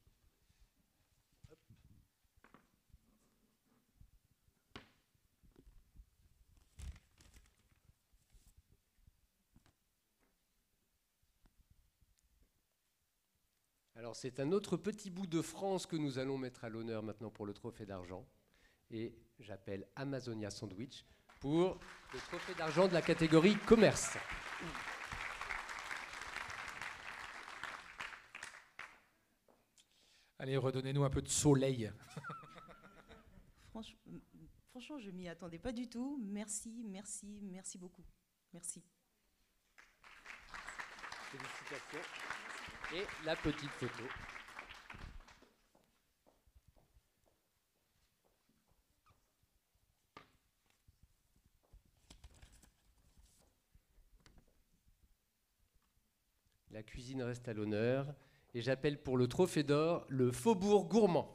Alors c'est un autre petit bout de France que nous allons mettre à l'honneur maintenant pour le trophée d'argent. Et j'appelle Amazonia Sandwich pour le trophée d'argent de la catégorie commerce. Allez, redonnez-nous un peu de soleil. Franchement, je m'y attendais pas du tout. Merci beaucoup. Merci. Félicitations. Et la petite photo. La cuisine reste à l'honneur. Et j'appelle pour le trophée d'or le Faubourg Gourmand.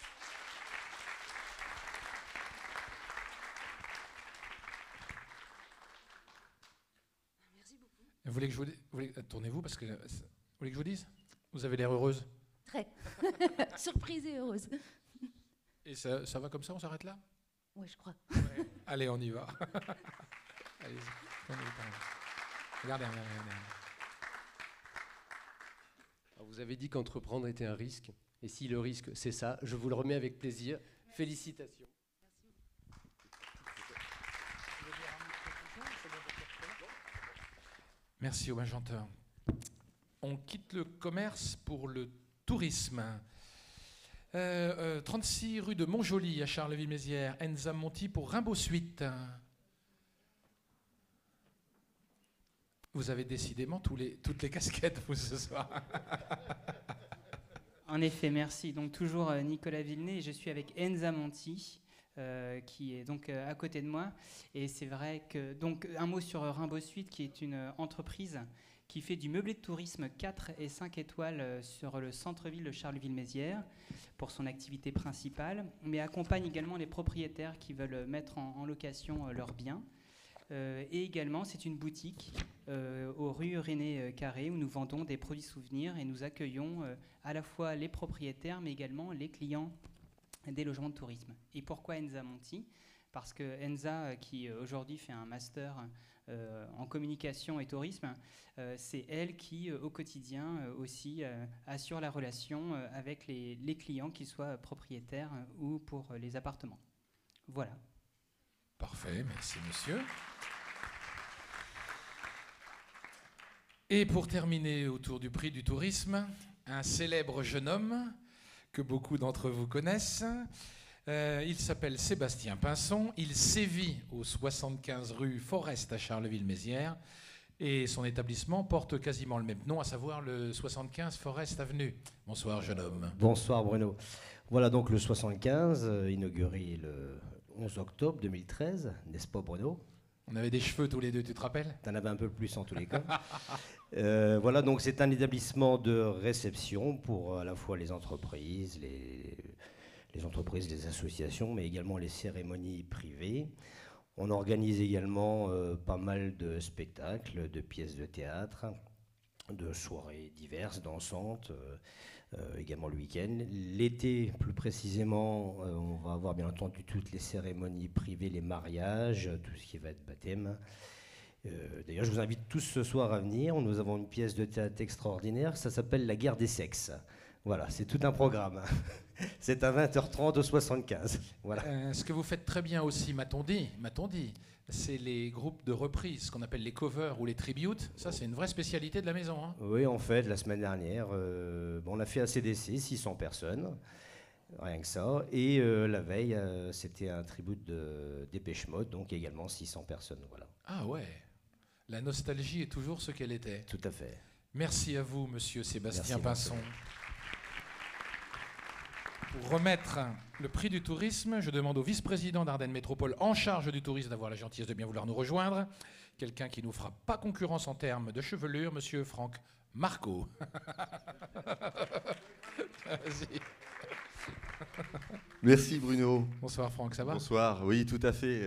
Merci beaucoup. Vous voulez que je vous tournez-vous parce que vous voulez que je vous dise ? Vous avez l'air heureuse. Très. Surprise et heureuse. Et ça va comme ça, on s'arrête là ? Oui, je crois. Ouais. Allez, on y va. Allez-y. Regardez. Alors, vous avez dit qu'entreprendre était un risque. Et si le risque, c'est ça, je vous le remets avec plaisir. Félicitations. Merci Aubin Janteur. On quitte le commerce pour le tourisme. 36 rue de Montjoly à Charleville-Mézières. Enza Monti pour Rimbaud Suite. Vous avez décidément toutes les casquettes, vous, ce soir. En effet, merci. Donc toujours Nicolas Villeneuve et je suis avec Enza Monti, qui est donc à côté de moi. Et c'est vrai que... Donc un mot sur Rimbaud Suite, qui est une entreprise qui fait du meublé de tourisme 4 et 5 étoiles sur le centre-ville de Charleville-Mézières pour son activité principale, mais accompagne également les propriétaires qui veulent mettre en location leurs biens. Et également, c'est une boutique aux rues René Carré où nous vendons des produits souvenirs et nous accueillons à la fois les propriétaires mais également les clients des logements de tourisme. Et pourquoi Enza Monti ? Parce que Enza, qui aujourd'hui fait un master en communication et tourisme, c'est elle qui, au quotidien aussi, assure la relation avec les clients, qu'ils soient propriétaires ou pour les appartements. Voilà. Parfait, merci monsieur. Et pour terminer autour du prix du tourisme, un célèbre jeune homme que beaucoup d'entre vous connaissent. Il s'appelle Sébastien Pinson, il sévit au 75 rue Forest à Charleville-Mézières et son établissement porte quasiment le même nom, à savoir le 75 Forest Avenue. Bonsoir jeune homme. Bonsoir Bruno. Voilà donc le 75, inauguré le 11 octobre 2013, n'est-ce pas Bruno ? On avait des cheveux tous les deux, tu te rappelles ? T'en avais un peu plus en tous les cas. Voilà, donc c'est un établissement de réception pour à la fois les entreprises, les entreprises, les associations, mais également les cérémonies privées. On organise également pas mal de spectacles, de pièces de théâtre, de soirées diverses, dansantes, également le week-end. L'été, plus précisément, on va avoir bien entendu toutes les cérémonies privées, les mariages, tout ce qui va être baptême. D'ailleurs, je vous invite tous ce soir à venir. Nous avons une pièce de théâtre extraordinaire, ça s'appelle La guerre des sexes. Voilà, c'est tout un programme. C'est à 20h30 au 75. Voilà. Ce que vous faites très bien aussi, m'a-t-on dit, c'est les groupes de reprises, ce qu'on appelle les covers ou les tributes. Ça, c'est une vraie spécialité de la maison. Hein. Oui, en fait, la semaine dernière, on a fait un CDC, 600 personnes, rien que ça. Et la veille, c'était un tribute de Dépêche Mode, donc également 600 personnes. Voilà. Ah ouais, la nostalgie est toujours ce qu'elle était. Tout à fait. Merci à vous, monsieur Sébastien Merci, Pinson. Pour remettre le prix du tourisme, je demande au vice-président d'Ardennes Métropole en charge du tourisme d'avoir la gentillesse de bien vouloir nous rejoindre. Quelqu'un qui nous fera pas concurrence en termes de chevelure, monsieur Franck Marco. Vas-y. Merci Bruno. Bonsoir Franck, ça va? Bonsoir, oui tout à fait.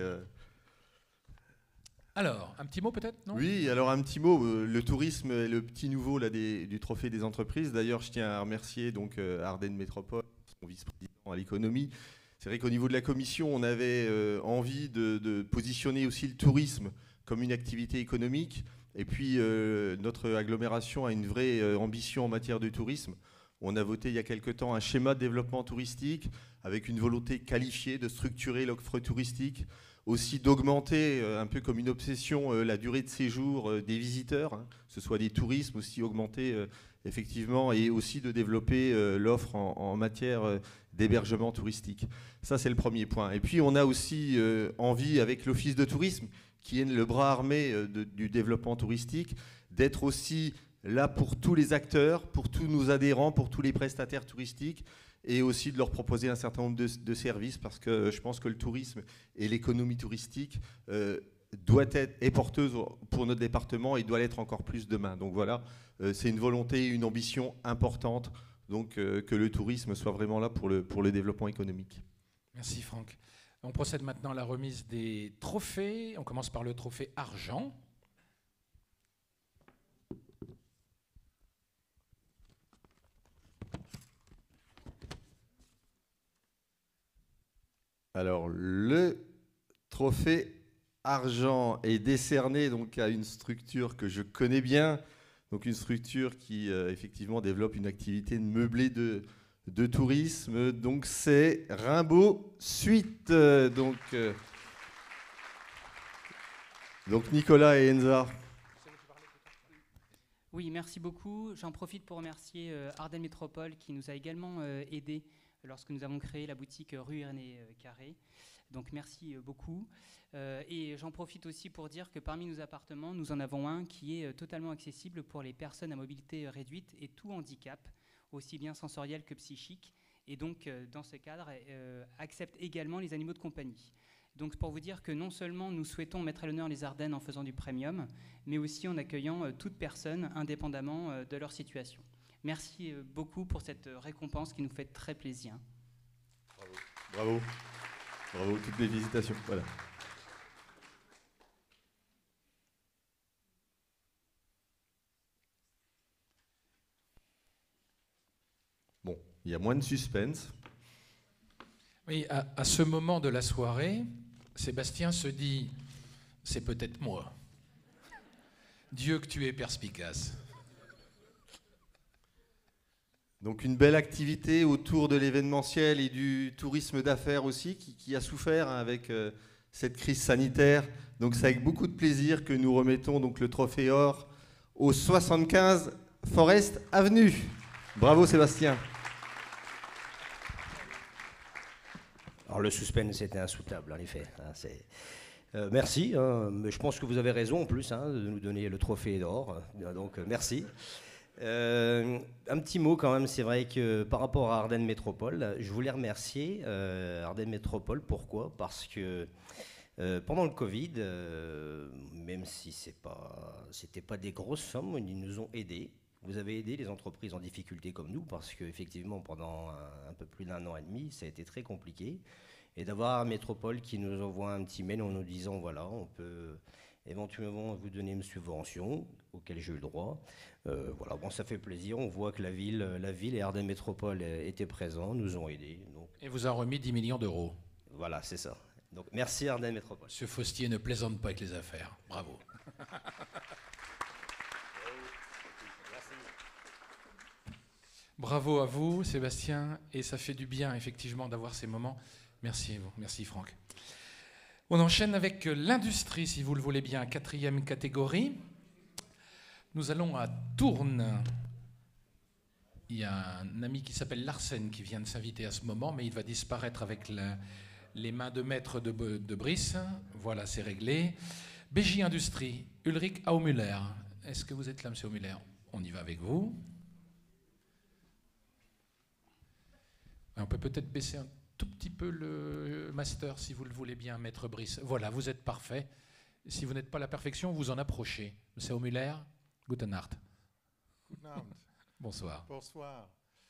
Alors, un petit mot peut-être, non? Oui, alors un petit mot. Le tourisme est le petit nouveau là, du trophée des entreprises. D'ailleurs, je tiens à remercier donc, Ardennes Métropole, son vice-président à l'économie. C'est vrai qu'au niveau de la commission, on avait envie de positionner aussi le tourisme comme une activité économique. Et puis, notre agglomération a une vraie ambition en matière de tourisme. On a voté il y a quelque temps un schéma de développement touristique avec une volonté qualifiée de structurer l'offre touristique, aussi d'augmenter, un peu comme une obsession, la durée de séjour des visiteurs, hein, que ce soit des tourismes, aussi augmenter effectivement, et aussi de développer l'offre en matière d'hébergement touristique. Ça, c'est le premier point. Et puis, on a aussi envie, avec l'Office de tourisme, qui est le bras armé du développement touristique, d'être aussi là pour tous les acteurs, pour tous nos adhérents, pour tous les prestataires touristiques, et aussi de leur proposer un certain nombre de services, parce que je pense que le tourisme et l'économie touristique est porteuse pour notre département et doit l'être encore plus demain. Donc voilà, c'est une volonté, une ambition importante, donc que le tourisme soit vraiment là pour le développement économique. Merci Franck. On procède maintenant à la remise des trophées. On commence par le trophée argent. Alors, le trophée argent est décerné donc, à une structure que je connais bien, donc une structure qui effectivement développe une activité de meublé de tourisme. Donc, c'est Rimbaud Suite. Donc, Nicolas et Enza. Oui, merci beaucoup. J'en profite pour remercier Ardennes Métropole qui nous a également aidés lorsque nous avons créé la boutique rue Irénée Carré. Donc merci beaucoup. Et j'en profite aussi pour dire que parmi nos appartements, nous en avons un qui est totalement accessible pour les personnes à mobilité réduite et tout handicap, aussi bien sensoriel que psychique. Et donc, dans ce cadre, accepte également les animaux de compagnie. Donc pour vous dire que non seulement nous souhaitons mettre à l'honneur les Ardennes en faisant du premium, mais aussi en accueillant toute personne indépendamment de leur situation. Merci beaucoup pour cette récompense qui nous fait très plaisir. Bravo. Bravo, toutes les félicitations. Voilà. Bon, il y a moins de suspense. Oui, à ce moment de la soirée, Sébastien se dit « c'est peut-être moi. Dieu que tu es perspicace. » Donc une belle activité autour de l'événementiel et du tourisme d'affaires aussi, qui a souffert avec cette crise sanitaire. Donc c'est avec beaucoup de plaisir que nous remettons donc le trophée or au 75 Forest Avenue. Bravo Sébastien. Alors le suspense était insoutenable en effet. Merci, mais je pense que vous avez raison en plus de nous donner le trophée d'or. Donc merci. Un petit mot quand même, c'est vrai que par rapport à Ardennes Métropole, je voulais remercier Ardennes Métropole. Pourquoi? Parce que pendant le Covid, même si c'était pas des grosses sommes, ils nous ont aidés. Vous avez aidé les entreprises en difficulté comme nous, parce qu'effectivement, pendant un peu plus d'1 an et demi, ça a été très compliqué. Et d'avoir Métropole qui nous envoie un petit mail en nous disant, voilà, on peut éventuellement vous donner une subvention auquel j'ai eu le droit. Voilà, bon, ça fait plaisir. On voit que la ville et Ardennes Métropole étaient présents, nous ont aidés. Donc. Et vous a remis 10 millions d'euros. Voilà, c'est ça. Donc merci Ardennes Métropole. Monsieur Faustier ne plaisante pas avec les affaires. Bravo. Bravo à vous, Sébastien, et ça fait du bien, effectivement, d'avoir ces moments. Merci, merci Franck. On enchaîne avec l'industrie, si vous le voulez bien, 4e catégorie. Nous allons à Tournes. Il y a un ami qui s'appelle Larsen qui vient de s'inviter à ce moment, mais il va disparaître avec les mains de maître de Brice. Voilà, c'est réglé. BJ Industrie, Ulrich Aumüller. Est-ce que vous êtes là, monsieur Aumüller? On y va avec vous. On peut peut-être baisser un tout petit peu le master, si vous le voulez bien, maître Brice. Voilà, vous êtes parfait. Si vous n'êtes pas à la perfection, vous en approchez. Monsieur Aumüller, guten Nacht. Guten Abend. Bonsoir. Bonsoir.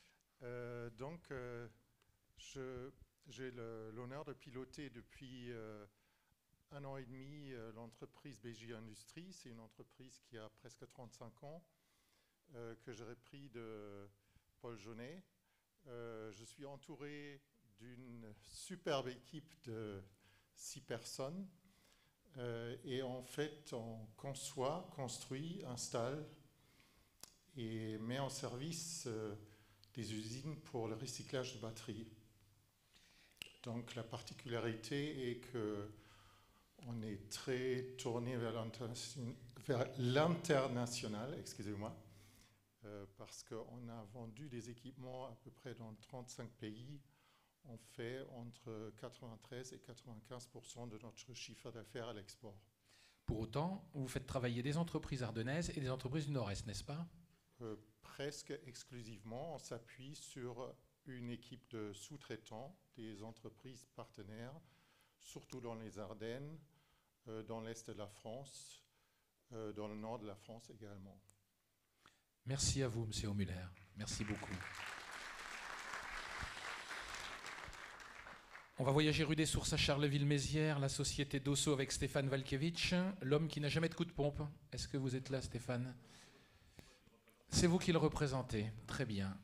J'ai l'honneur de piloter depuis 1 an et demi l'entreprise BJ Industrie. C'est une entreprise qui a presque 35 ans, que j'ai repris de Paul Jaunet. Je suis entouré d'une superbe équipe de 6 personnes. Et en fait, on conçoit, construit, installe et met en service des usines pour le recyclage de batteries. Donc la particularité est qu'on est très tourné vers l'international, excusez-moi, parce qu'on a vendu des équipements à peu près dans 35 pays. On fait entre 93 et 95% de notre chiffre d'affaires à l'export. Pour autant, vous faites travailler des entreprises ardennaises et des entreprises du Nord-Est, n'est-ce pas? Presque exclusivement, on s'appuie sur une équipe de sous-traitants, des entreprises partenaires, surtout dans les Ardennes, dans l'Est de la France, dans le Nord de la France également. Merci à vous, monsieur Aumüller. Merci beaucoup. On va voyager rue des Sources à Charleville-Mézières, la société Dosso avec Stéphane Valkiewicz, l'homme qui n'a jamais de coup de pompe. Est-ce que vous êtes là, Stéphane? C'est vous qui le représentez. Très bien.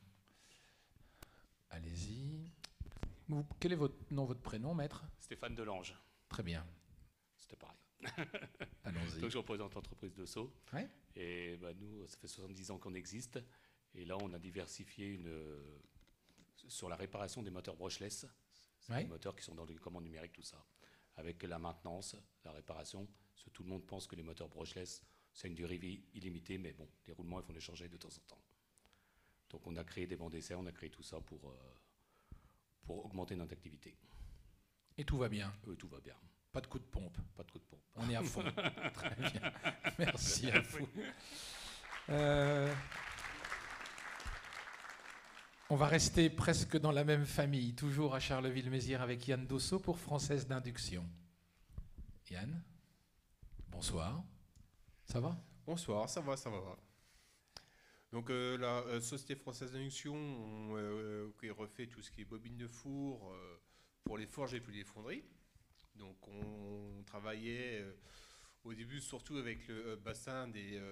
Allez-y. Quel est votre nom, votre prénom, maître? Stéphane Delange. Très bien. C'était pareil. Allons-y. Donc je représente l'entreprise Dosso. Ouais. Et nous, ça fait 70 ans qu'on existe. Et là, on a diversifié sur la réparation des moteurs brushless. C'est des moteurs qui sont dans les commandes numériques, tout ça. Avec la maintenance, la réparation. Parce que tout le monde pense que les moteurs brushless, c'est une durée illimitée, mais bon, les roulements, il faut les changer de temps en temps. Donc on a créé des bancs d'essai, on a créé tout ça pour augmenter notre activité. Et tout va bien? Tout va bien. Pas de coup de pompe? Pas de coup de pompe. On est à fond. Très bien. Merci à vous. On va rester presque dans la même famille, toujours à Charleville-Mézières avec Yann Dosso pour Française d'Induction. Yann, bonsoir. Ça va? Bonsoir, ça va, ça va. Donc la Société Française d'Induction qui refait tout ce qui est bobine de four pour les forges et puis les fonderies. Donc on travaillait au début surtout avec le bassin des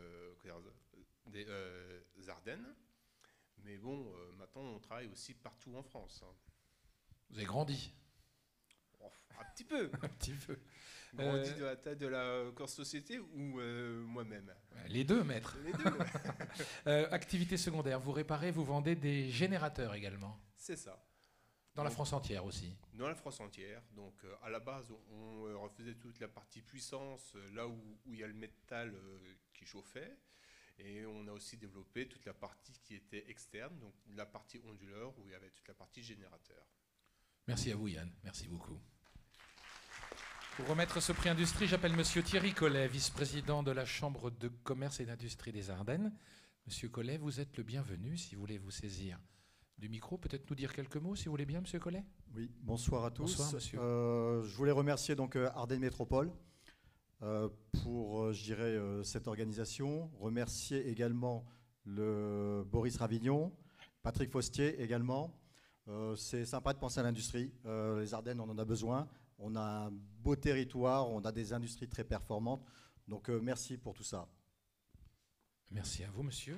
Ardennes. Mais bon, maintenant on travaille aussi partout en France. Hein. Vous avez grandi? Un petit peu. Un petit peu. Grandi de la taille de la Corse Société ou moi-même? Les deux, maître. Les deux. Activité secondaire, vous réparez, vous vendez des générateurs également? C'est ça. Dans la France entière aussi? Dans la France entière. Donc à la base, on refaisait toute la partie puissance, là où il y a le métal qui chauffait. Et on a aussi développé toute la partie qui était externe, donc la partie onduleur où il y avait toute la partie générateur. Merci à vous Yann, merci beaucoup. Pour remettre ce prix Industrie, j'appelle Monsieur Thierry Collet, vice-président de la Chambre de commerce et d'industrie des Ardennes. Monsieur Collet, vous êtes le bienvenu si vous voulez vous saisir du micro. Peut-être nous dire quelques mots si vous voulez bien, Monsieur Collet? Oui, bonsoir à tous. Bonsoir, monsieur. Je voulais remercier donc Ardennes Métropole pour, je dirais, cette organisation. Remercier également le Boris Ravignon, Patrick Faustier également. C'est sympa de penser à l'industrie. Les Ardennes, on en a besoin. On a un beau territoire, on a des industries très performantes. Donc merci pour tout ça. Merci à vous, monsieur.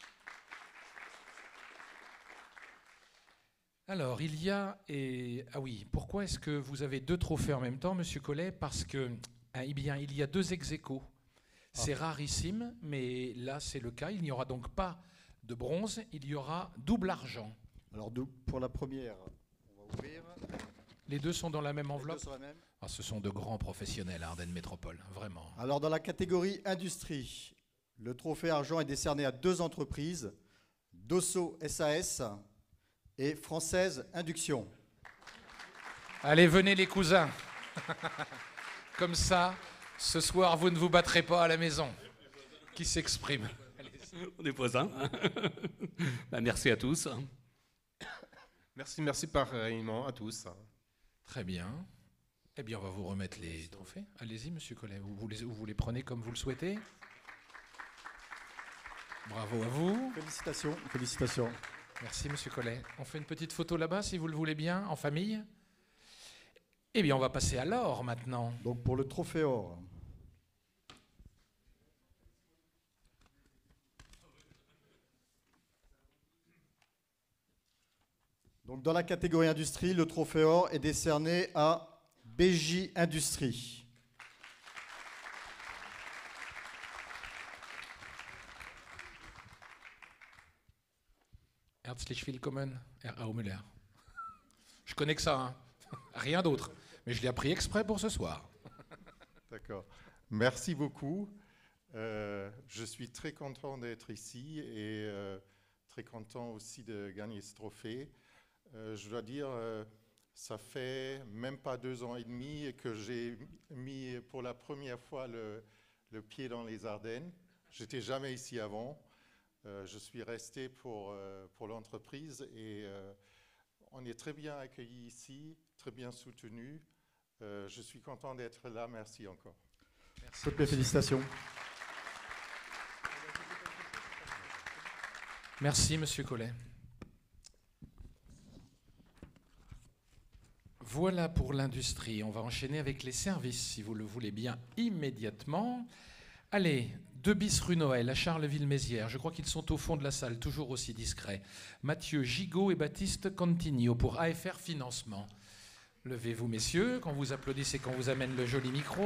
Alors, il y a... Ah oui, pourquoi est-ce que vous avez 2 trophées en même temps, monsieur Collet? Parce que, eh bien, il y a 2 ex-aequo. C'est rarissime, mais là, c'est le cas. Il n'y aura donc pas de bronze, il y aura double argent. Alors, pour la première, on va ouvrir. Les 2 sont dans la même enveloppe? Les 2 sont la même. Ah, ce sont de grands professionnels, Ardennes Métropole, vraiment. Alors, dans la catégorie industrie, le trophée argent est décerné à 2 entreprises, Dosso SAS et Française Induction. Allez, venez les cousins. Comme ça, ce soir, vous ne vous battrez pas à la maison. Qui s'exprime? On est voisins. Merci à tous. Merci pareillement à tous. Très bien. Eh bien, on va vous remettre les trophées. Allez-y, monsieur Collet, vous les prenez comme vous le souhaitez. Bravo à vous. Félicitations. Félicitations. Merci, monsieur Collet. On fait une petite photo là-bas, si vous le voulez bien, en famille. Eh bien, on va passer à l'or maintenant. Donc, pour le trophée or. Donc, dans la catégorie industrie, le trophée or est décerné à BJ Industrie. Herzlich willkommen, Herr Aumüller. Je connais que ça, hein. Rien d'autre. Mais je l'ai appris exprès pour ce soir. D'accord. Merci beaucoup. Je suis très content d'être ici et très content aussi de gagner ce trophée. Je dois dire, ça fait même pas 2 ans et demi que j'ai mis pour la première fois le pied dans les Ardennes. Je n'étais jamais ici avant. Je suis resté pour l'entreprise et on est très bien accueillis ici, très bien soutenus. Je suis content d'être là. Merci encore. Merci. Toutes mes félicitations. Merci, monsieur Collet. Voilà pour l'industrie. On va enchaîner avec les services, si vous le voulez bien, immédiatement. Allez, 2 bis rue Noël à Charleville-Mézières. Je crois qu'ils sont au fond de la salle, toujours aussi discrets. Mathieu Gigot et Baptiste Cantigno pour AFR Financement. Levez-vous, messieurs, quand vous applaudissez, quand vous amène le joli micro.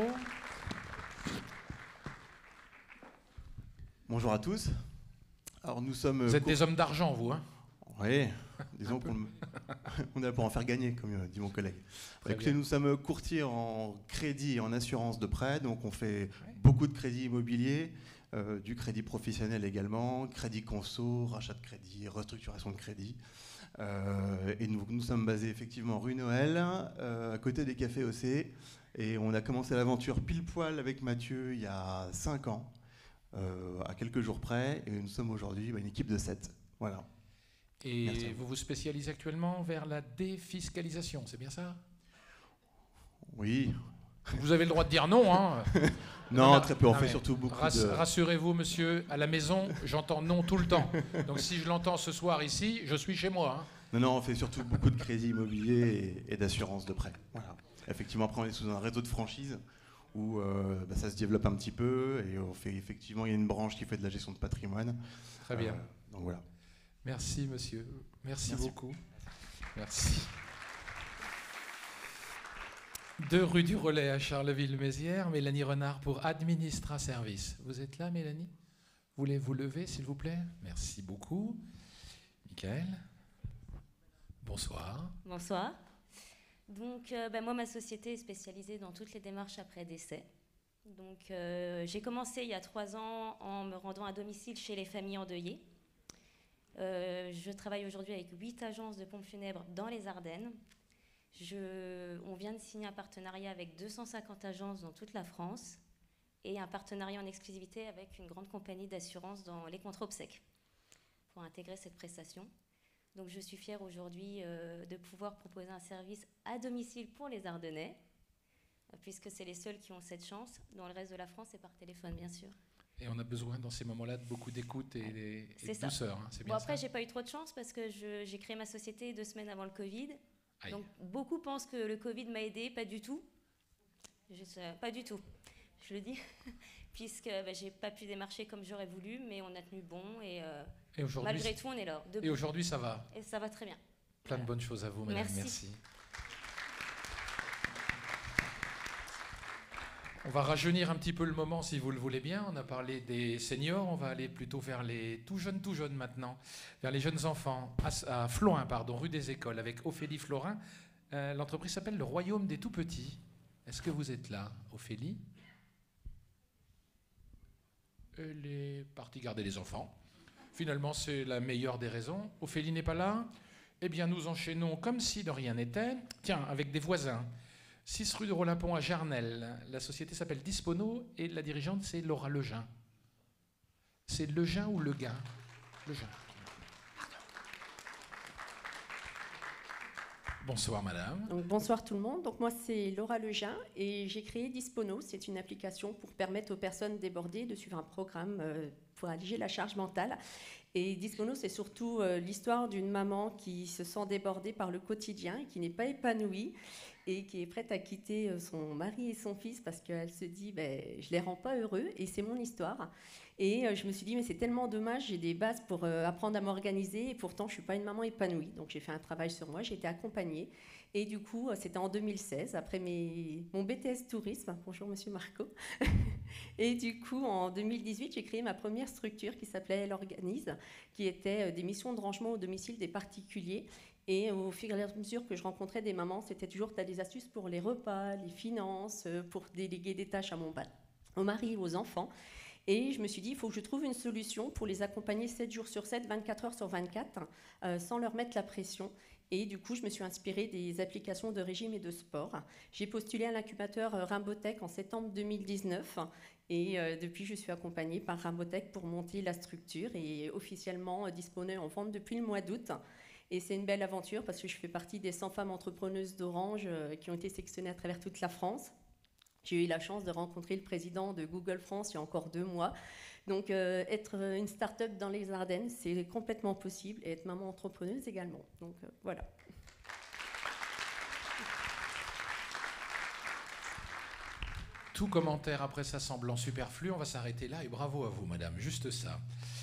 Bonjour à tous. Alors nous sommes... Vous êtes des hommes d'argent, vous, hein? Oui, disons qu'on est là pour en faire gagner, comme dit mon collègue. Écoutez, nous sommes courtiers en crédit et en assurance de prêt, donc on fait beaucoup de crédits immobiliers, du crédit professionnel également, crédit conso, rachat de crédit, restructuration de crédit. Et nous sommes basés effectivement rue Noël, à côté des cafés OC, et on a commencé l'aventure pile poil avec Mathieu il y a 5 ans, à quelques jours près, et nous sommes aujourd'hui une équipe de 7. Voilà. Et vous vous spécialisez actuellement vers la défiscalisation, c'est bien ça? Oui. Vous avez le droit de dire non, hein. Non, très peu, on fait surtout beaucoup de... Rassurez-vous, monsieur, à la maison, j'entends non tout le temps. Donc si je l'entends ce soir ici, je suis chez moi. Hein. Non, on fait surtout beaucoup de crédits immobiliers et d'assurance de prêt. Voilà. Effectivement, après, on est sous un réseau de franchise où ça se développe un petit peu et on fait effectivement, il y a une branche qui fait de la gestion de patrimoine. Très bien. Donc voilà. Merci, monsieur. Merci beaucoup. Merci. 2 rue du Relais à Charleville-Mézières, Mélanie Renard pour Administra Service. Vous êtes là, Mélanie? Voulez vous lever, s'il vous plaît? Merci beaucoup. Michael? Bonsoir. Bonsoir. Donc, moi, ma société est spécialisée dans toutes les démarches après décès. Donc, j'ai commencé il y a 3 ans en me rendant à domicile chez les familles endeuillées. Je travaille aujourd'hui avec 8 agences de pompes funèbres dans les Ardennes. On vient de signer un partenariat avec 250 agences dans toute la France et un partenariat en exclusivité avec une grande compagnie d'assurance dans les contrats obsèques pour intégrer cette prestation. Donc je suis fière aujourd'hui de pouvoir proposer un service à domicile pour les Ardennais, puisque c'est les seuls qui ont cette chance. Dans le reste de la France, c'est par téléphone, bien sûr. Et on a besoin dans ces moments-là de beaucoup d'écoute et de douceur. Hein, bon, après, j'ai pas eu trop de chance parce que j'ai créé ma société 2 semaines avant le Covid. Aïe. Donc beaucoup pensent que le Covid m'a aidé, pas du tout. Pas du tout, je le dis, puisque j'ai pas pu démarcher comme j'aurais voulu, mais on a tenu bon et malgré tout on est là. Et aujourd'hui ça va? Et ça va très bien. Plein de bonnes choses à vous, madame. Merci. On va rajeunir un petit peu le moment si vous le voulez bien. On a parlé des seniors, on va aller plutôt vers les tout jeunes maintenant, vers les jeunes enfants, à Florin, rue des Écoles, avec Ophélie Florin. L'entreprise s'appelle Le Royaume des Tout-Petits. Est-ce que vous êtes là, Ophélie? Elle est partie garder les enfants. Finalement, c'est la meilleure des raisons. Ophélie n'est pas là? Eh bien, nous enchaînons comme si de rien n'était. Tiens, avec des voisins. 6 rue de Rollimpont à Jarnelles. La société s'appelle Dispono et la dirigeante, c'est Laura Lejeun. C'est Lejeun ou Leguin? Lejeun. Bonsoir madame. Donc, bonsoir tout le monde. Donc, moi c'est Laura Lejeun et j'ai créé Dispono. C'est une application pour permettre aux personnes débordées de suivre un programme pour alléger la charge mentale. Et Dispono, c'est surtout l'histoire d'une maman qui se sent débordée par le quotidien, qui n'est pas épanouie et qui est prête à quitter son mari et son fils parce qu'elle se dit je ne les rends pas heureux et c'est mon histoire. Et je me suis dit mais c'est tellement dommage, j'ai des bases pour apprendre à m'organiser et pourtant je ne suis pas une maman épanouie. Donc j'ai fait un travail sur moi, j'ai été accompagnée et du coup c'était en 2016 après mon BTS tourisme, bonjour monsieur Marco. Et du coup en 2018 j'ai créé ma première structure qui s'appelait Elle Organise, qui était des missions de rangement au domicile des particuliers. Et au fur et à mesure que je rencontrais des mamans, c'était toujours tu as des astuces pour les repas, les finances, pour déléguer des tâches à au mari, aux enfants. Et je me suis dit, il faut que je trouve une solution pour les accompagner 7 jours sur 7, 24 heures sur 24, sans leur mettre la pression. Et du coup, je me suis inspirée des applications de régime et de sport. J'ai postulé à l'incubateur Rimbotech en septembre 2019. Et depuis, je suis accompagnée par Rimbotech pour monter la structure et officiellement disponible en vente depuis le mois d'août. Et c'est une belle aventure parce que je fais partie des 100 femmes entrepreneuses d'Orange qui ont été sélectionnées à travers toute la France. J'ai eu la chance de rencontrer le président de Google France il y a encore 2 mois. Donc être une start-up dans les Ardennes, c'est complètement possible et être maman entrepreneuse également. Donc voilà. Tout commentaire après ça semblant superflu, on va s'arrêter là et bravo à vous madame, juste ça.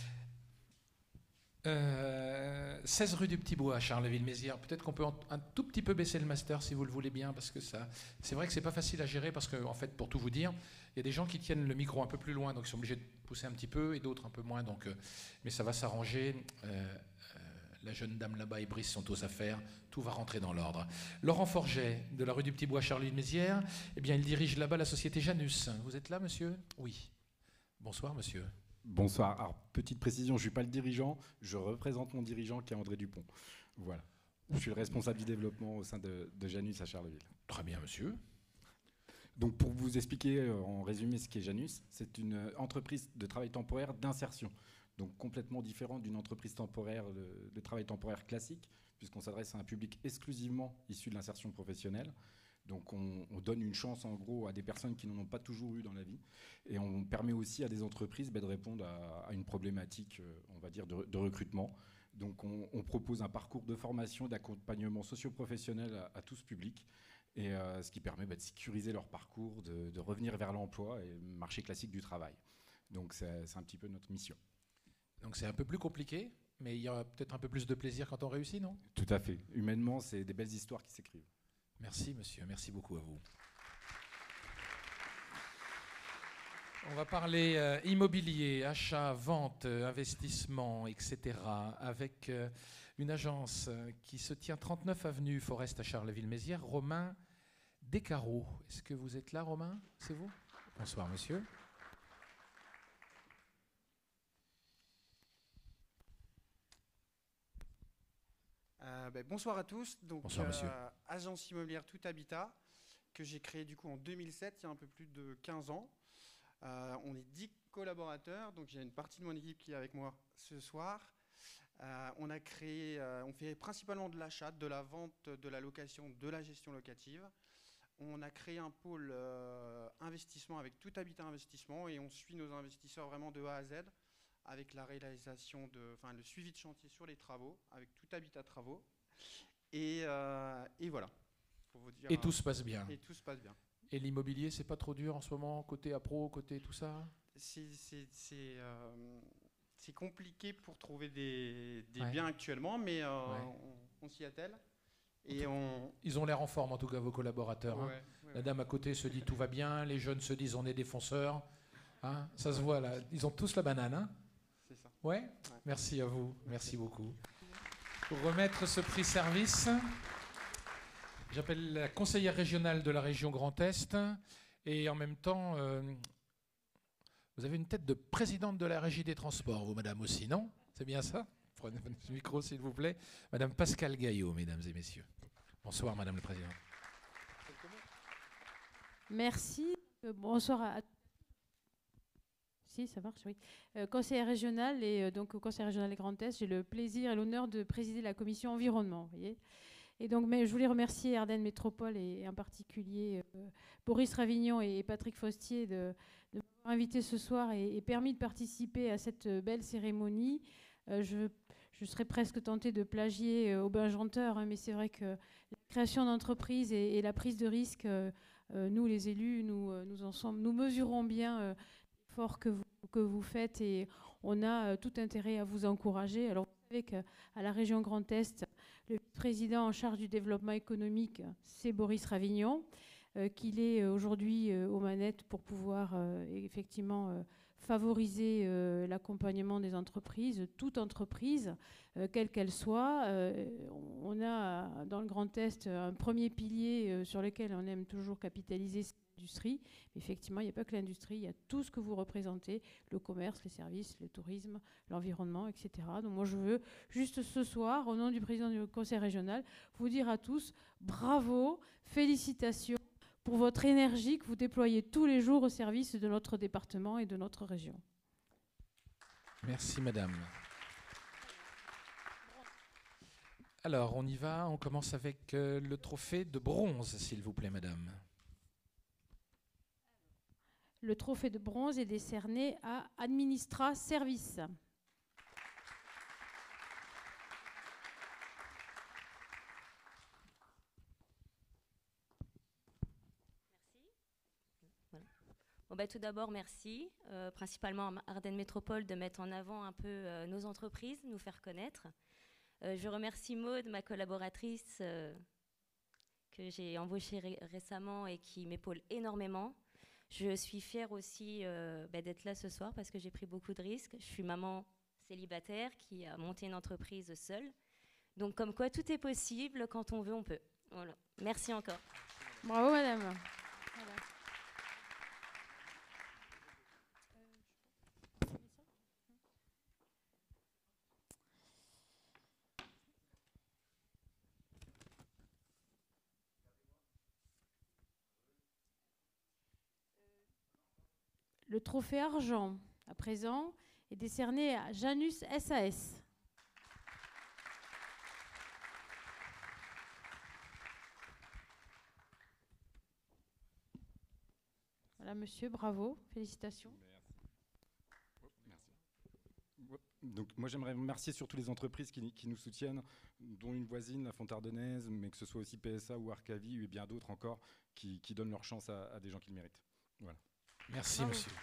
16 rue du Petit Bois à Charleville-Mézières. Peut-être qu'on peut un tout petit peu baisser le master si vous le voulez bien, parce que ça, c'est vrai que c'est pas facile à gérer, parce que en fait, pour tout vous dire, il y a des gens qui tiennent le micro un peu plus loin, donc ils sont obligés de pousser un petit peu, et d'autres un peu moins. Donc, mais ça va s'arranger. La jeune dame là-bas et Brice sont aux affaires. Tout va rentrer dans l'ordre. Laurent Forget, de la rue du Petit Bois à Charleville-Mézières, eh bien, il dirige là-bas la société Janus. Vous êtes là, monsieur? Oui. Bonsoir, monsieur. Bonsoir. Alors, petite précision, je ne suis pas le dirigeant, je représente mon dirigeant qui est André Dupont. Voilà. Je suis le responsable du développement au sein de Janus à Charleville. Très bien, monsieur. Donc, pour vous expliquer en résumé ce qu'est Janus, c'est une entreprise de travail temporaire d'insertion. Donc, complètement différente d'une entreprise temporaire de travail temporaire classique, puisqu'on s'adresse à un public exclusivement issu de l'insertion professionnelle. Donc on donne une chance en gros à des personnes qui n'en ont pas toujours eu dans la vie et on permet aussi à des entreprises de répondre à une problématique on va dire de recrutement. Donc on propose un parcours de formation, d'accompagnement socio-professionnel à tout ce public et ce qui permet de sécuriser leur parcours, de revenir vers l'emploi et le marché classique du travail. Donc c'est un petit peu notre mission. Donc c'est un peu plus compliqué, mais il y a peut-être un peu plus de plaisir quand on réussit, non? Tout à fait. Humainement, c'est des belles histoires qui s'écrivent. Merci monsieur, merci beaucoup à vous. On va parler immobilier, achat, vente, investissement, etc. avec une agence qui se tient 39 avenue Forest à Charleville-Mézières, Romain Descarreaux. Est-ce que vous êtes là, Romain? C'est vous? Bonsoir monsieur. Bonsoir à tous. Donc, bonsoir, monsieur. Agence immobilière Tout Habitat, que j'ai créée du coup en 2007, il y a un peu plus de 15 ans. On est 10 collaborateurs, donc j'ai une partie de mon équipe qui est avec moi ce soir. On fait principalement de l'achat, de la vente, de la location, de la gestion locative. On a créé un pôle investissement avec Tout Habitat Investissement et on suit nos investisseurs vraiment de A à Z, avec la réalisation le suivi de chantier sur les travaux, avec Tout Habitat Travaux. Et voilà. Pour vous dire, Et tout se passe bien. Et tout se passe bien. Et l'immobilier, c'est pas trop dur en ce moment, côté appro, côté tout ça? C'est compliqué pour trouver des Ouais. biens actuellement, mais Ouais. on s'y attelle. Ils ont l'air en forme, en tout cas, vos collaborateurs. Hein. Ouais, La dame à côté se dit tout va bien, les jeunes se disent on est des fonceurs. Hein, ça se voit là, ils ont tous la banane. Hein. C'est ça. Ouais. Merci à vous, merci beaucoup. Pour remettre ce prix service, j'appelle la conseillère régionale de la région Grand Est et en même temps, vous avez une tête de présidente de la régie des transports, vous madame aussi, non? C'est bien ça? Prenez votre micro s'il vous plaît. Madame Pascale Gaillot, mesdames et messieurs. Bonsoir madame la présidente. Merci. Bonsoir à Si, ça marche, oui. Conseillère régionale et donc au Conseil régional des Grand Est, j'ai le plaisir et l'honneur de présider la commission environnement. Vous voyez. Et donc, je voulais remercier Ardennes Métropole et en particulier Boris Ravignon et Patrick Fostier de m'avoir invité ce soir et permis de participer à cette belle cérémonie. Je serais presque tentée de plagier Aubin Janteur, hein, mais c'est vrai que la création d'entreprises et la prise de risque, nous les élus, nous mesurons bien l'effort que vous faites et on a tout intérêt à vous encourager. Alors vous savez qu'à la région Grand Est, le président en charge du développement économique, c'est Boris Ravignon, qu'il est aujourd'hui aux manettes pour pouvoir effectivement favoriser l'accompagnement des entreprises, toute entreprise, quelle qu'elle soit. On a dans le Grand Est un premier pilier sur lequel on aime toujours capitaliser, c'est l'industrie. Effectivement, il n'y a pas que l'industrie, il y a tout ce que vous représentez, le commerce, les services, le tourisme, l'environnement, etc. Donc moi, je veux juste ce soir, au nom du président du conseil régional, vous dire à tous bravo, félicitations pour votre énergie que vous déployez tous les jours au service de notre département et de notre région. Merci madame. Alors on y va, on commence avec le trophée de bronze, s'il vous plaît madame. Le trophée de bronze est décerné à Administra Service. Bon, tout d'abord, merci, principalement à Ardennes Métropole de mettre en avant un peu nos entreprises, nous faire connaître. Je remercie Maude, ma collaboratrice, que j'ai embauchée récemment et qui m'épaule énormément. Je suis fière aussi d'être là ce soir parce que j'ai pris beaucoup de risques. Je suis maman célibataire qui a monté une entreprise seule. Donc comme quoi tout est possible, quand on veut, on peut. Voilà. Merci encore. Bravo madame. Voilà. Le trophée argent, à présent, est décerné à Janus SAS. Voilà, monsieur, bravo, félicitations. Merci. Donc, moi, j'aimerais remercier surtout les entreprises qui nous soutiennent, dont une voisine, la Fontardennaise, mais que ce soit aussi PSA ou Arcavi et bien d'autres encore, qui donnent leur chance à des gens qui le méritent. Voilà. Merci, Bravo. monsieur.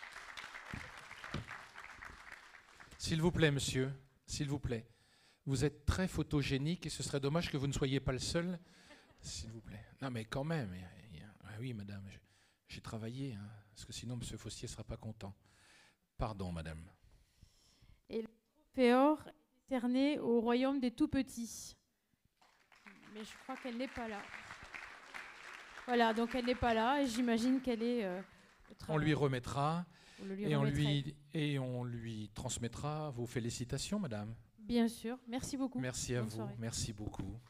S'il vous plaît, monsieur, s'il vous plaît. Vous êtes très photogénique et ce serait dommage que vous ne soyez pas le seul. S'il vous plaît. Non, mais quand même. Ah oui, madame, j'ai travaillé, hein, parce que sinon, monsieur Fostier ne sera pas content. Pardon, madame. Et le trophée or est décerné au royaume des tout-petits. Mais je crois qu'elle n'est pas là. Voilà, donc elle n'est pas là et j'imagine qu'elle est... On lui remettra et remettrai. on lui transmettra vos félicitations, madame. Bien sûr. Merci beaucoup. Merci à Bonne vous. soirée. Merci beaucoup.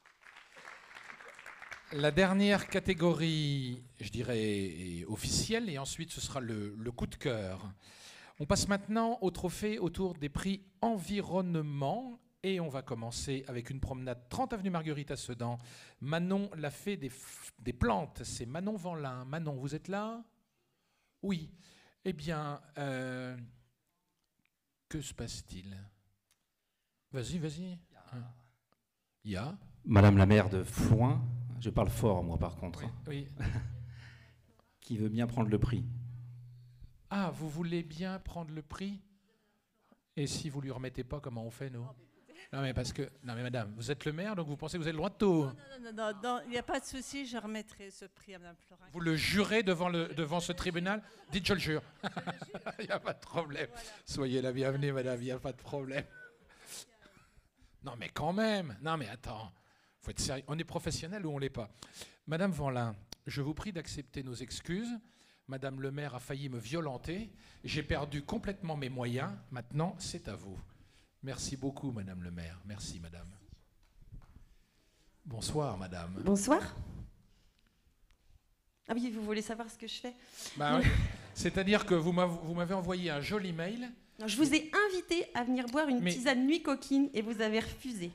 La dernière catégorie, je dirais, est officielle et ensuite ce sera le coup de cœur. On passe maintenant au trophée autour des prix environnement et on va commencer avec une promenade 30 avenue Marguerite à Sedan. Manon l'a fait des plantes, c'est Manon Vanlin. Manon, vous êtes là ? Oui. Eh bien, que se passe-t-il ? Vas-y, vas-y. Il y a Madame la maire de Floing, je parle fort moi par contre, Oui. qui veut bien prendre le prix. Ah, vous voulez bien prendre le prix? Et si vous lui remettez pas, comment on fait, nous? Non mais parce que, non mais madame, vous êtes le maire, donc vous pensez que vous avez le droit de tout. Non, il n'y a pas de souci, je remettrai ce prix à Mme Florin. Vous le jurez devant ce tribunal? Dites je le jure. Il n'y a pas de problème. Voilà. Soyez la bienvenue, madame, il n'y a pas de problème. Non mais quand même. Non mais attends, faut être sérieux. On est professionnel ou on l'est pas? Madame Vanlin, je vous prie d'accepter nos excuses. Madame le maire a failli me violenter. J'ai perdu complètement mes moyens. Maintenant, c'est à vous. Merci beaucoup, madame le maire. Merci, madame. Bonsoir, madame. Bonsoir. Ah oui, vous voulez savoir ce que je fais? Bah, oui. C'est-à-dire que vous m'avez envoyé un joli mail. Non, je vous ai invité à venir boire une tisane nuit coquine et vous avez refusé.